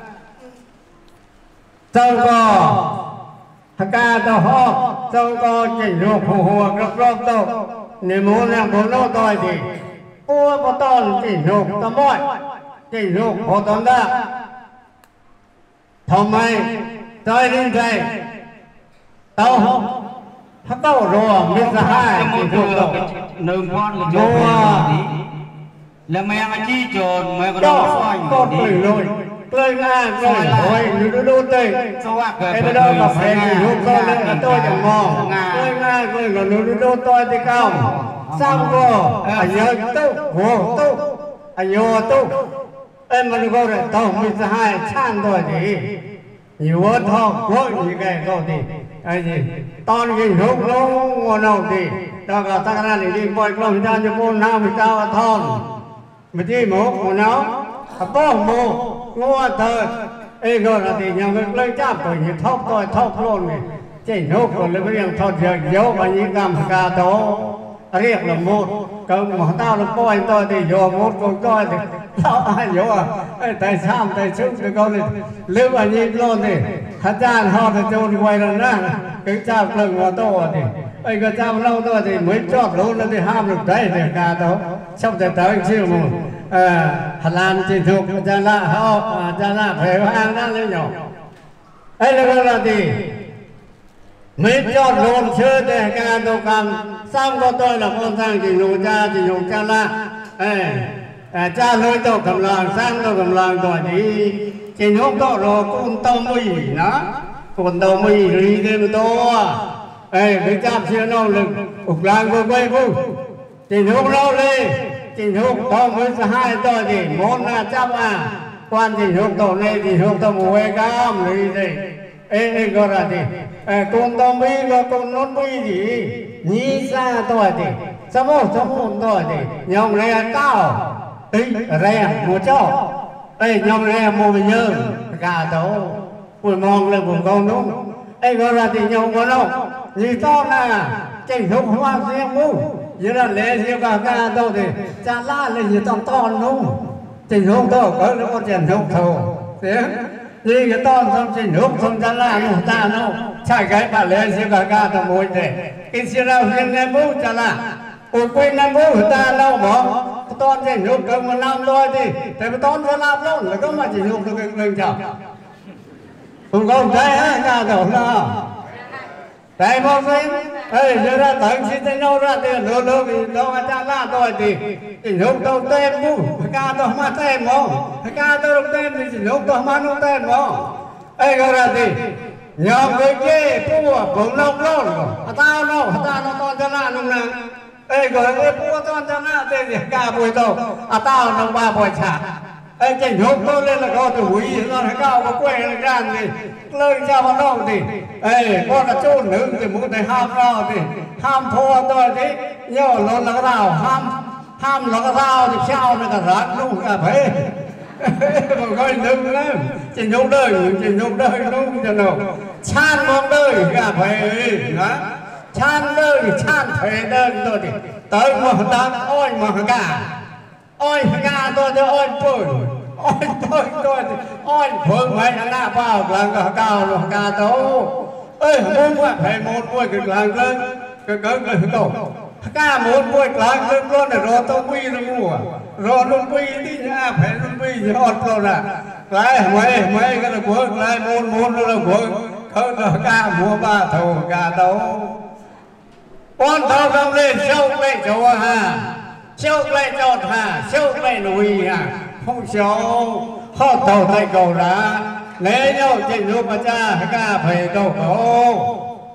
เจ้าก็ถ้ากาตัวหอกเจ้าก็จิโรคหัวกระรอบโตในหมู่นั่งบนโน้ต่อยดีปัวปต้นจิโรคตะม้อยจิโรคพอตอนได้ทำไมต่อยดิ้นใจเต้าถ้าเต้ารอมิสหายจิโรคโตหนึ่งพอนโยแล้วแม่มาจี้โจรแม่ก็ต้องฟ้องก็ปล่อยเลยเกลื่อนหน้าเกลื่อนหอยดูเต้ไอ้ไม่ได้กับแฟนลูกก็เล่นกับตัวอย่างมองเกลื่อนหน้าเกลื่อนดูตัวที่เก้าซ้ำก็อายุตู้หัวตู้อายุตู้เอ็มมันก็เลยต้องมีสหายช่างตัวนี้ nhiều hơn thong vội như cái câu thì ai gì toàn cái hút nó ngon nào thì ta cả ta ra để đi coi con ta cho con nào mình ta thon mà chỉ một của nó có một ngô thơ ấy gọi là thì nhà mình lấy chắp rồi như thóc luôn này chỉ hút còn lấy cái thóc giờ gió và những cam cà tố riêng là một còn mà tao là coi tôi thì giờ một con coi thì tao ai giờ tại sao tại trước cái con này lưu vào nhìn luôn thì hắn cha họ thì trôn quay lần ra cái cha lần vào to thì ấy cái cha lâu to thì mới chót luôn nó thì ham được đấy thì cả đó xong rồi tới chiều một Hà Lan chỉ thuộc cha la họ cha la phải ăn đó lên nhỏ ấy là gì mấy chót luôn chơi để cả đồ cầm xong có tôi là con sang chỉ dùng cha la cha lôi tàu cầm làng sang tàu cầm làng rồi thì chỉ hôm đó rồi con tàu mì nó con tàu mì đi thêm to cái cha chia nó lực ục làng của quay vu chỉ hôm lâu đi chỉ hôm đó mới hai tôi thì món là cha quan chỉ hôm đó này thì hôm đó mùa cam đi đây gọi là gì con tàu mì và con nón mì gì nhí ra tôi thì sao một tôi thì nhom này cao rè mua cho nhom rè mua bây giờ gà tàu buổi mong là buổi con đúng gọi là thì nhom có đâu như to là chạy không hoa riêng mu như là lẽ riêng gà tàu thì cha la lên như to đúng chạy không to có nó có tiền không thầu thế như cái to xong chạy không cha la nó ta nó chạy cái bà lẽ riêng gà tàu mồi để cái xe nào riêng em mu cha la ôi quên em mu ta đâu bỏ con thì nhục cầm mà làm thôi thì tại vì con phải làm luôn là có mà chỉ nhục được mình chào không có cái ha cả đầu nào tại một cái giờ ra tận xin tay nô ra tiền lô vì đâu mà cha la thôi thì nhục đâu tên mu ca đâu mà tên mong ca đâu tên thì nhục đâu mà nó tên mong gọi là gì nhom cái kia cũng nông luôn tao nó con cha la nông nè gọi cái bố con cho nó tên gì cả buổi đầu tao nông ba buổi trả chạy nhốt tôi lên là có từ hủy nó phải cao có quay là gan thì lên ra vào đâu thì con là chôn nữ thì muốn thấy ham ra thì ham thua tôi thế nhớ nó là cái nào ham là cái nào thì sao nó cả rác luôn cả phải còn coi đừng lắm chỉ nhốt đời luôn cho nó chan mong đời cả phải đó chan đời chan thể đơn tôi thì tới một đám ôi mà cả ôi cả tôi thì ôi tôi ôi phượng mấy là vào làng cả cao rồi cả tấu muốn quá phải một buổi cái làng lên cái cầu cả một buổi làng lên luôn để rồi tôi quy nó mua rồi nó quy đi nha phải nó quy hot rồi là lại mấy cái là của lại môn nó là của không là cả mua ba thầu cả tấu con thầu không lên sâu lên chỗ hà sâu lên chọt hà sâu lên núi hà không sâu họ tàu tay cầu đá lấy nhau trên lúc mà cha cả phải cầu cầu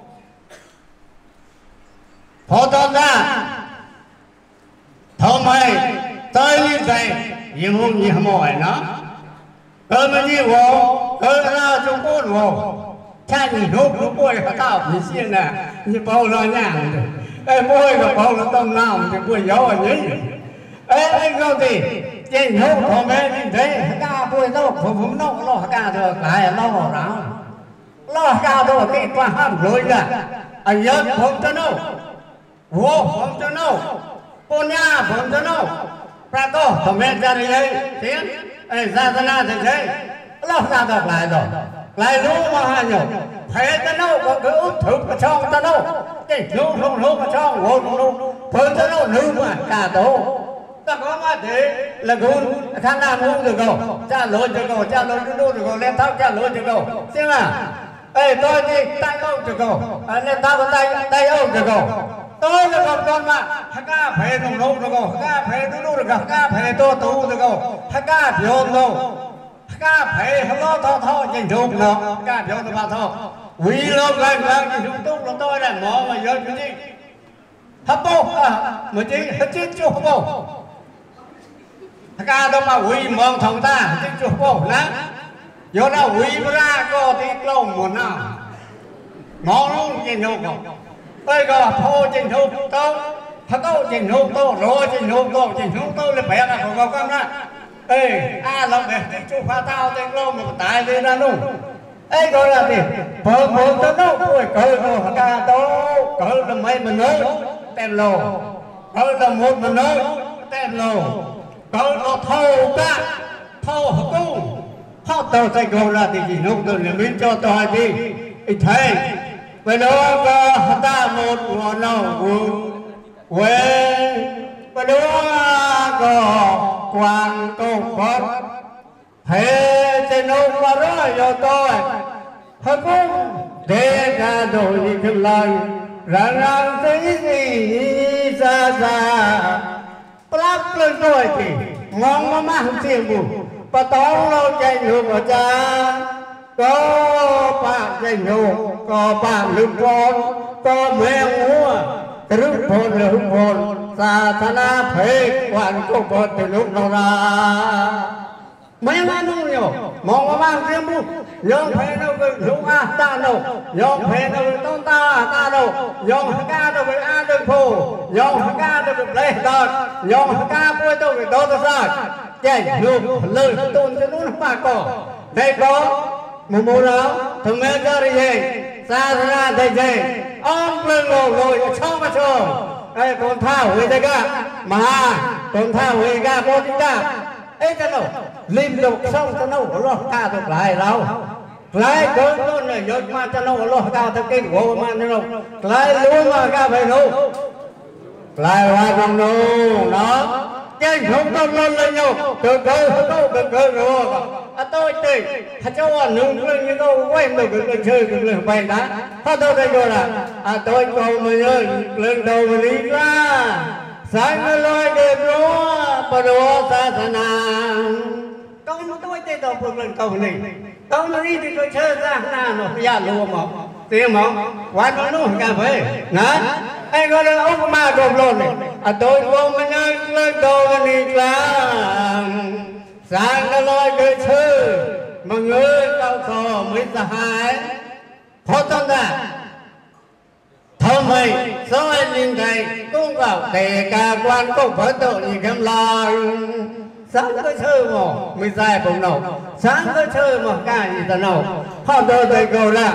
phó tôn ra thầu mày tới như vậy như mỏi nó cơ mà như vô cơ ra trong cốt vô cha nhìn hút nó bôi cả tao như xiên nè như bầu lo nhàng bôi cả bầu nó tông nào thì bôi gió ở nhí anh không thì trên hút thằng bé như thế ca bôi đâu phụng nó lo ca rồi lại lo ráo lo ca rồi cái qua ham rồi là anh nhớ không cho nó vô không cho nó con nhà không cho nó ra to thằng bé ra đây tiếng ra na thì thế lo ra được lại rồi lại luôn mà hai nhở thế ta đâu có cứ út thử mà cho ta đâu cái luôn mà cho luôn phơi ta đâu nữ mà cả tổ ta có mà thế là cũng khán giả muốn được không cha lỗi được không lên tháo cha lỗi được không xem à tôi thì tay ông được không lên tháo cái tay ông được không tôi là còn con mà ca phải nông được không ca phải được không ca phải to tu được không ca phiền đâu ca phải lo thọ trình thục nó ca phiền nó vào thọ quý lông lên trình thục túc là tôi là mỏ mà giờ cái gì hấp bông mà chứ hết chết chưa hấp bông ca đâu mà quý mong thằng ta chết chưa hấp bông nè do đó hủy ra có thì lâu một nào mong luôn trên hộp ơi có thô trên hộp tao thật đâu trên hộp tao rồi trên hộp tao là bé là có con ra ê lòng để tí chú pha tao tên lâu một tài lên ra luôn ê gọi là gì phở tao đâu ôi cỡ nó ca tao cỡ là mấy mình nói tên lô cỡ là một mình nói tên lô cỡ nó thô ca thô hả cung họ tao sẽ gọi là thì gì lúc tôi là biến cho tôi đi ít thế bây đó có ta một ngọn nào quê bây đó có quan công phật thế trên ông mà đó cho tôi hả cung để ra đổi đi thêm lời rằng thấy gì xa plak lên tôi thì ngon mà mang tiền bù và tao lâu chạy được ở cha có bạn chạy được có bạn lực con có mẹ mua cái lúc phồn là lúc phồn xa xa na phê quản công phật từ lúc nào ra mấy anh không nhiều mong mà mang tiền bù dòng phê đâu cái lúc ta đâu dòng phê đâu cái tôn ta đâu dòng ca đâu cái đơn phù dòng ca đâu cái lê đợt dòng ca vui đâu cái đó ta sao chạy luôn lời tôn cho nó mà có đây có một mùa đó thằng mẹ ra đi về xa ra đây về ông lên rồi cho mà cho đây con thao về đây cả mà con thao về cả con đi cả ấy cái đâu lim được xong cho nó lo ca được lại đâu lại cơn luôn này giật mà cho nó lo ca theo cái của mà nó đâu lại luôn mà ca về đâu lại hoa trong đâu đó cái không có lên nhau từ cơ rồi tôi thì cho nương lên như tôi quen được cái chơi cái lên bay đá họ tôi đây rồi là tôi còn mình ơi lên đầu mình đi ra sáng nó lôi đêm đó bà đồ xa xa nàng con tôi thì tôi bước lên cầu này con nó đi thì tôi chơi ra nào nó ra luôn mà tiền mà quán nó cà phê nè anh gọi là ông mà đột lộn này tôi con mình ơi lên đầu mình đi ra sáng nó lôi cái chơi mà người cao thò mới ra hai khó tâm ra thôi mày số anh nhìn thấy cũng vào kể cả quan cũng phải tội gì kém lời sáng cái chơi mà mới dài bồng nổ sáng cái chơi mà cả gì ta nổ họ tôi thấy cầu là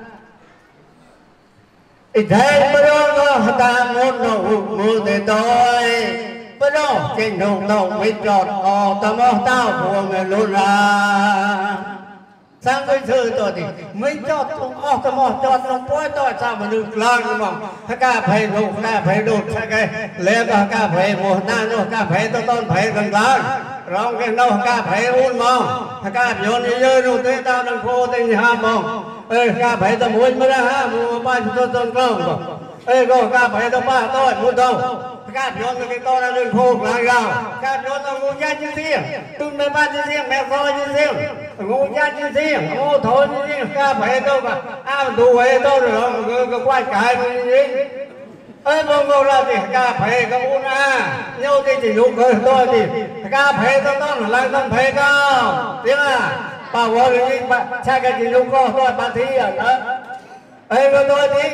ít thế bây giờ ta muốn nổ mua để tôi bây giờ trên đầu tàu mới trọt tao mò tao của người luôn ra sáng cái chơi tôi thì mấy chót không tao mò chót nó quay tôi sao mà được lang mà cá phải đục cái lẽ cá phải một na nó cá phải tôi tôn phải gần lang rong cái đâu cá phải uốn mong cá nhon như nó thế tao đang khô tình ha mong cá phải tao muốn mới ra ha mua ba tôi tôn không có cá phải tao ba tôi muốn đâu cá nhon cái to đang lên khô lang gạo cá nhon tao ngu nhát như thế tôi mới ba như thế mẹ coi như thế ngu nhát như thế ngu thôi như thế cá phải đâu mà đủ ấy đâu rồi cái quay cái gì bông bông là thì cá phải có uốn nhau thì chỉ lúc cơ tôi thì cá phải tao là lang tao phải cao tiếng bà vợ thì bà cha cái chỉ lúc cơ tôi bà thi đó có tôi thì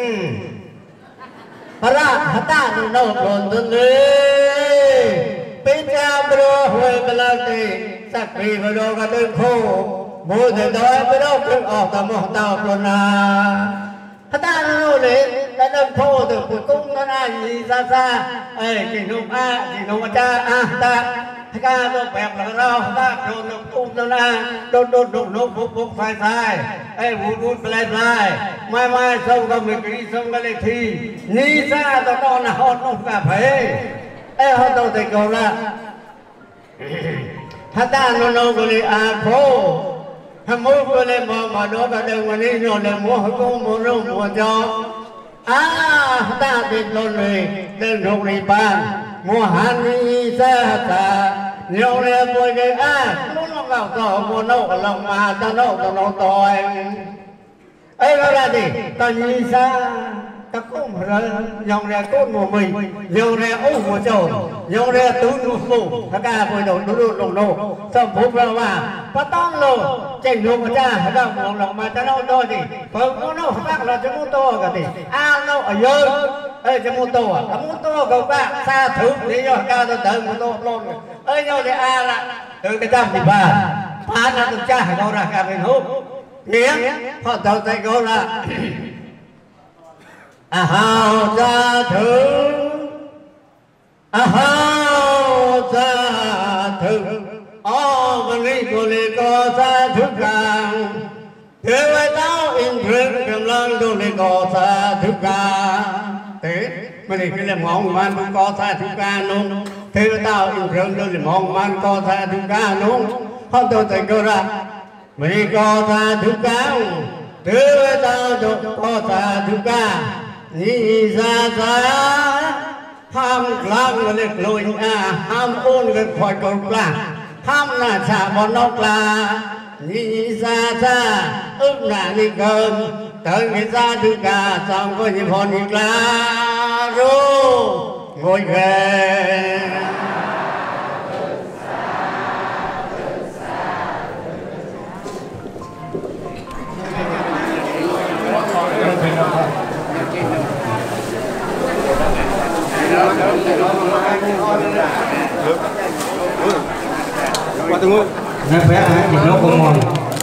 ra ta nó còn thân đi bên cha bro hồi bela thì sắc bì bro cái đơn khô mua thì tôi mới đâu cứ tao một tao còn ta nó để cái đơn khô từ cuối cùng nó là gì ra chỉ nông cha ta ca nó bẹp là đâu ta rồi nó tung nó ra đốt bốc phai vút phai mai xong có mình đi xong cái này thì nghĩ ra tao là hot nó cà phê hot đâu thì cầu là ta nó cái khô mua cái này mà đó cả đường mà đi rồi là mua không mua đâu mua cho ta tìm luôn rồi đến lúc đi bàn mua hàng đi xa nhiều này bồi cái nó vào tỏ mua nấu lòng mà ta nấu tỏi nó là gì ta nhìn xa ta cũng rồi dòng này cốt mùa mình dòng này ốc mùa trầu dòng này tứ mùa mù ta ca bồi đồ xong phút ra mà ta tón lồ chạy luôn cha đâu lòng lòng mà ta đâu to thì phần nó phát là cho mô tô cả thì nó ở dưới ơi cho mô tô cầu ba xa thử đi cho cao tôi tự mô tô luôn ơi nhau thì là từ cái trăm thì ba là từ cha câu ra cả bên hút nghĩa họ tàu tay câu là hào ra thử hào ra thử con đi có xa thức càng thế với tao in rừng cầm lăng đồ đi có xa thức càng thế mà đi cái làm mong man có xa thức càng luôn thế với tao in rừng đồ đi mong man có xa thức càng luôn họ tôi thấy câu ra mà đi có xa thức càng thế với tao có xa thức càng đi ra xa ham lăng lên lôi ham ôn lên khỏi con lăng ham là xả bọn nóc là đi ra xa ức là đi cơn tới cái ra thứ cả xong có những hồn đi là rô ngồi về qua từng ngôi nó bé thì nó không ngon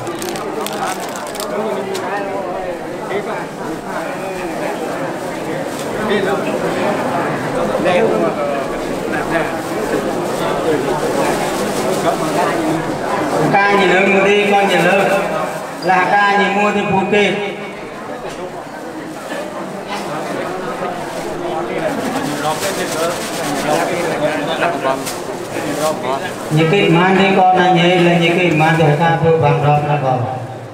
ca gì lớn mua đi con gì lớn là ca gì mua thì phụ kê những cái man đi con là nhé là những cái man để ca phụ bằng rộng là còn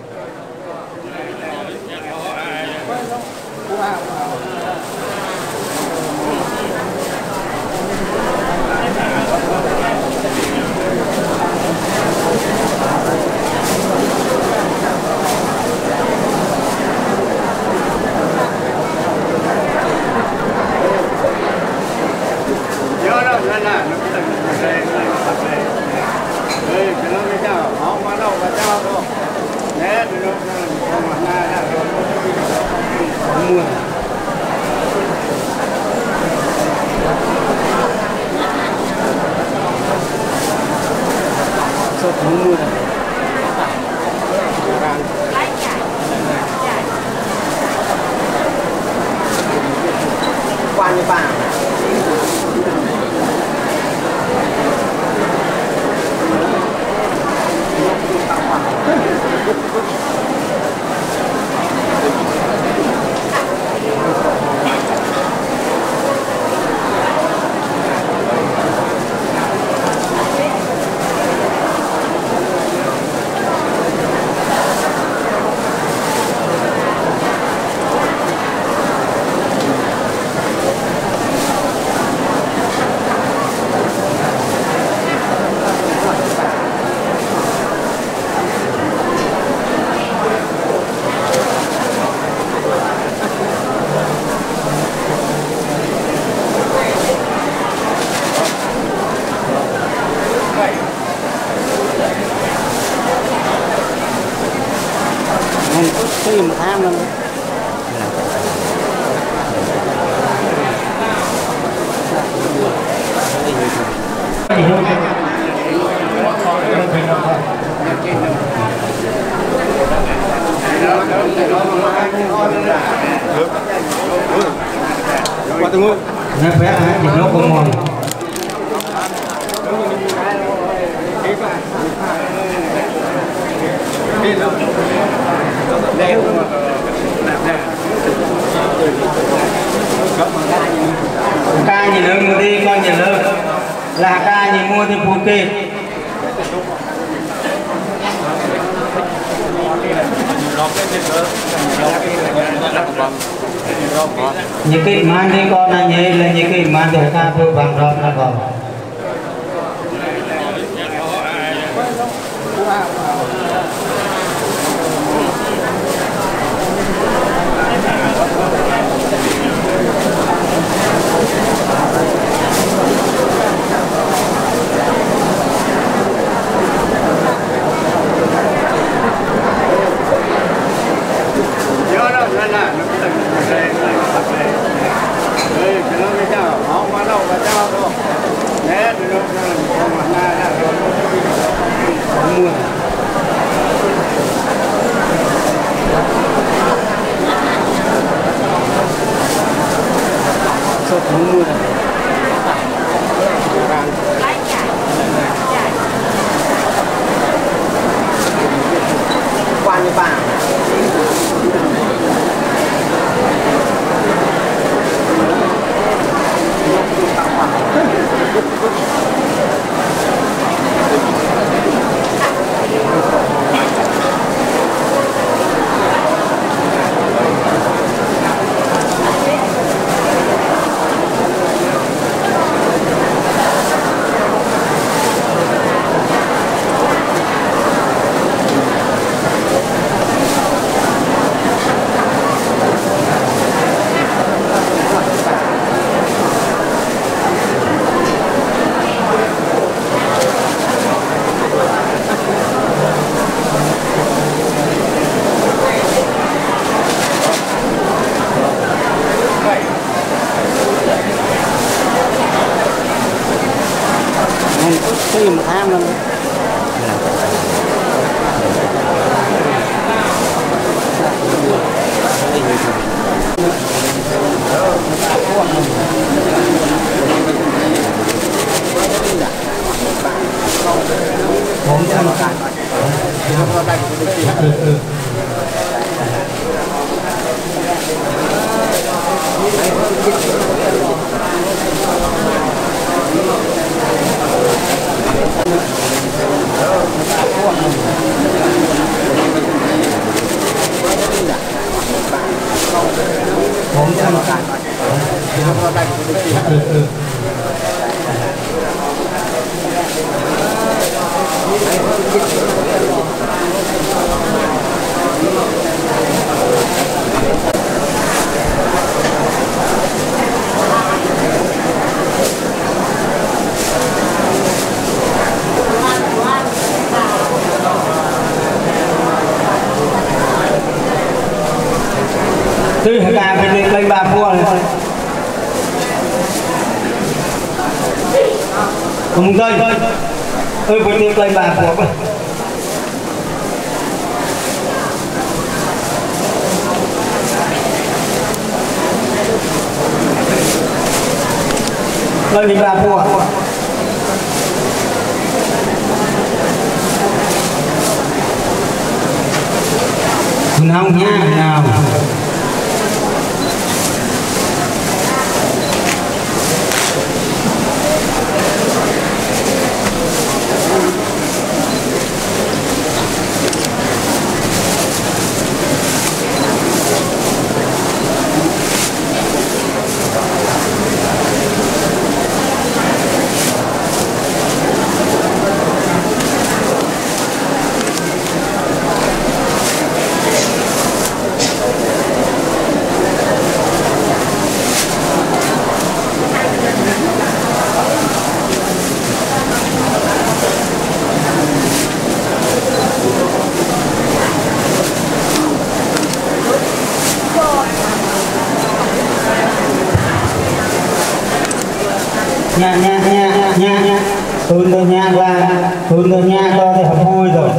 quan với bà cái mà tham lắm qua từng ngôi nó bé thì nó không ngon ca gì lớn mua đi con gì lớn là ca gì mua thì phụ kê những cái man đi con là nhé là những cái man để ca phụ bằng rộng là còn tìm tham luôn Từ cả bên đây cây ba pua này không cây bên đây cây ba pua cây ba pua nào nha nào nha tôi nha qua tôi nha to thì học vui rồi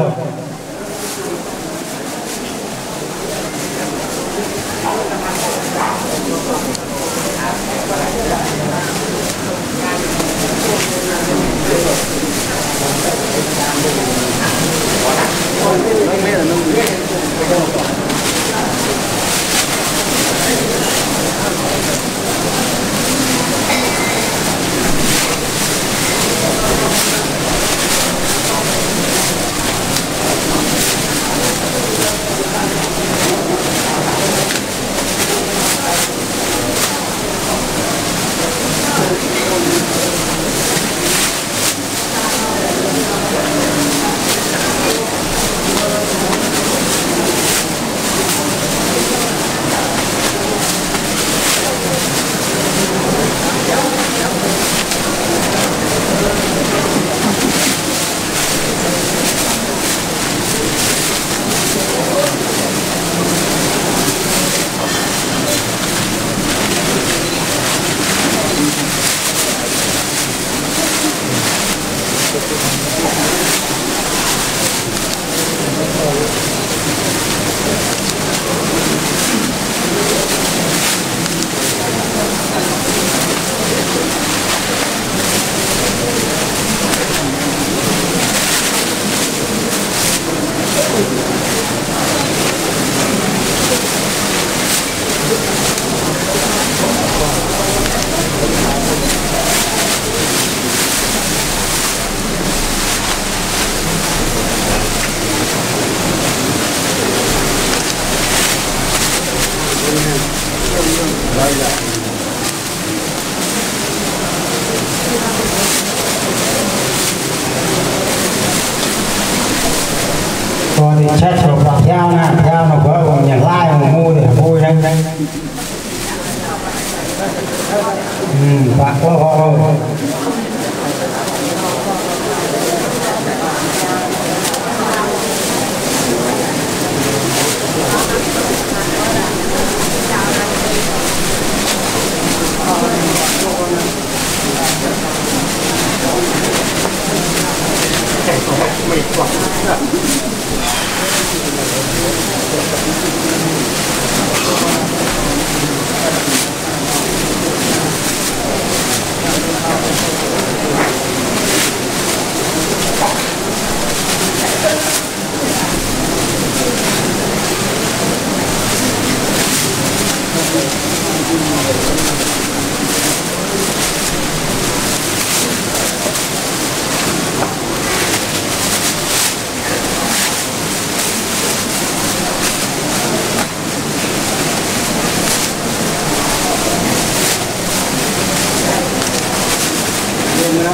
còn thì chết rồi theo nó có nhà lai mà mua thì vui đấy bạn có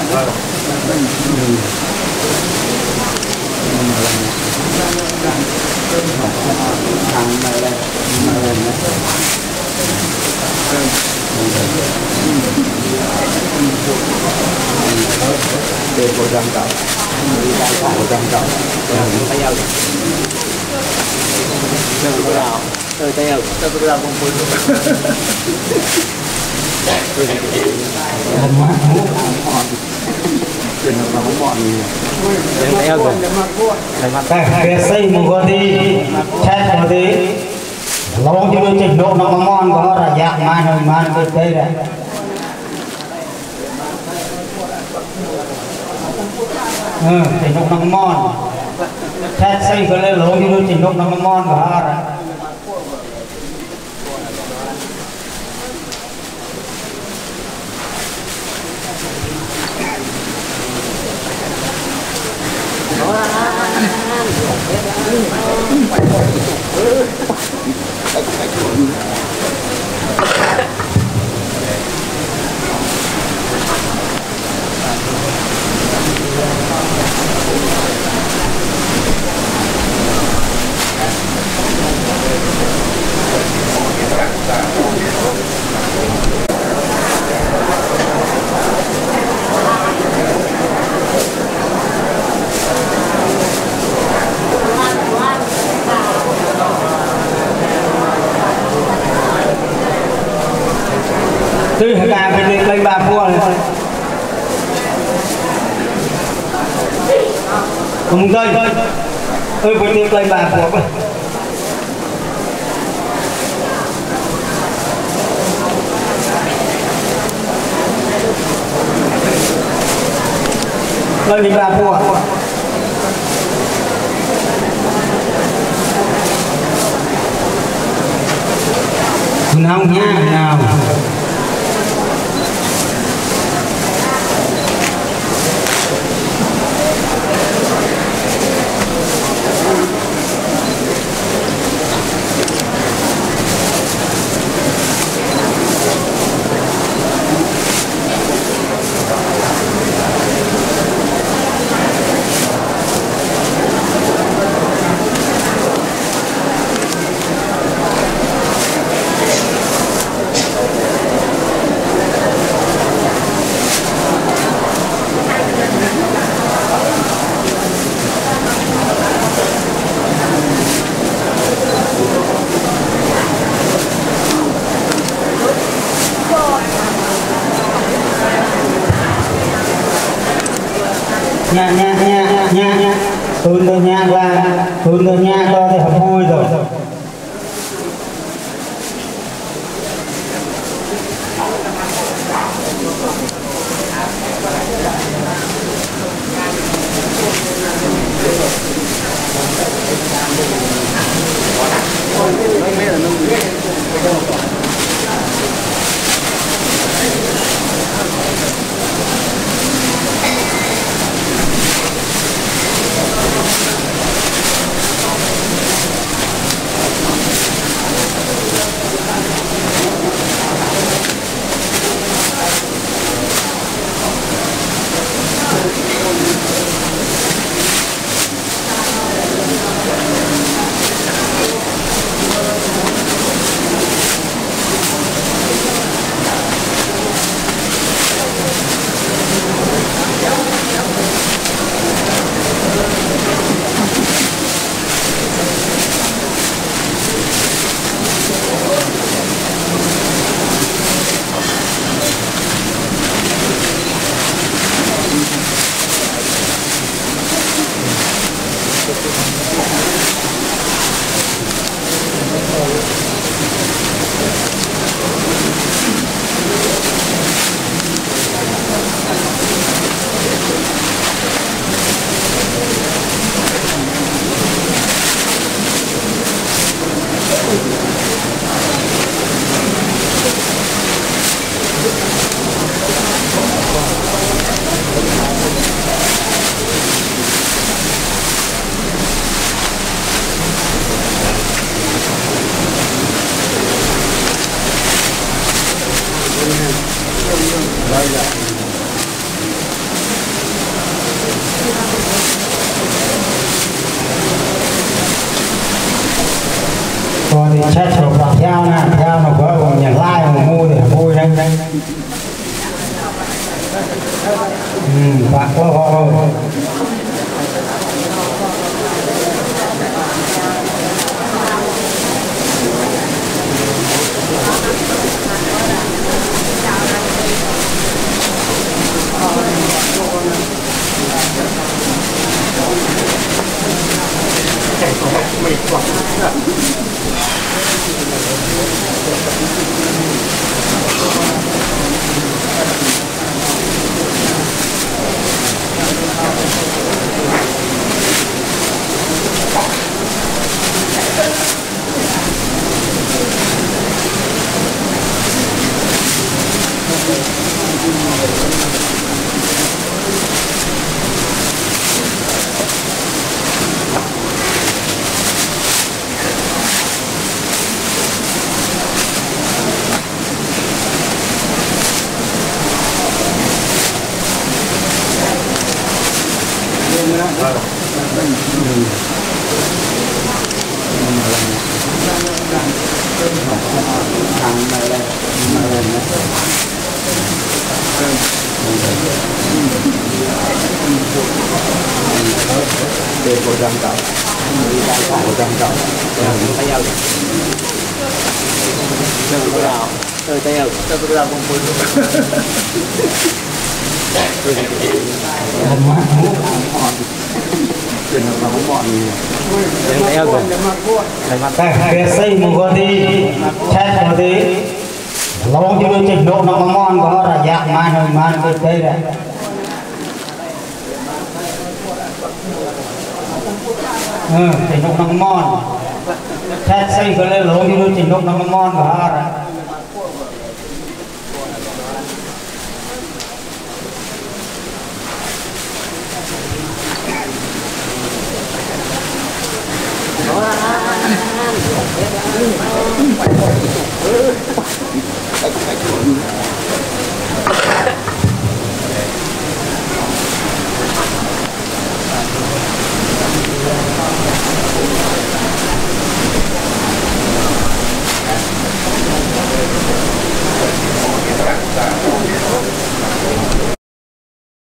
để bộ răng cậu đi ra khỏi bộ răng cậu tay áo tay áo tay áo không phun cái xây một cái đi chết một tí lâu cho đôi trình độ nó ngon có là dạng man cái đây này trình độ nó ngon chết xây cái lên lâu cho đôi trình độ nó ngon có là từ cả bên đây lấy ba pua này cùng đây bên đây lấy ba pua lấy ba pua nào nha nào nha tụi tôi nha là tụi tôi nha cho thì học vui rồi thì chết rồi theo nó có nhà lai mà mua thì vui đấy bạn có để bộ răng cậu đi ra khỏi bộ răng cậu thấy không đừng có nào tôi thấy không tôi có làm không vui đừng có không mọn gì đừng thấy không cái xây một cái đi chết một tí lâu cho đôi trình độ nó có ngon có là dạng man cái đây này trình độ nó ngon chết xây cái lên lâu cho đôi trình độ nó ngon có là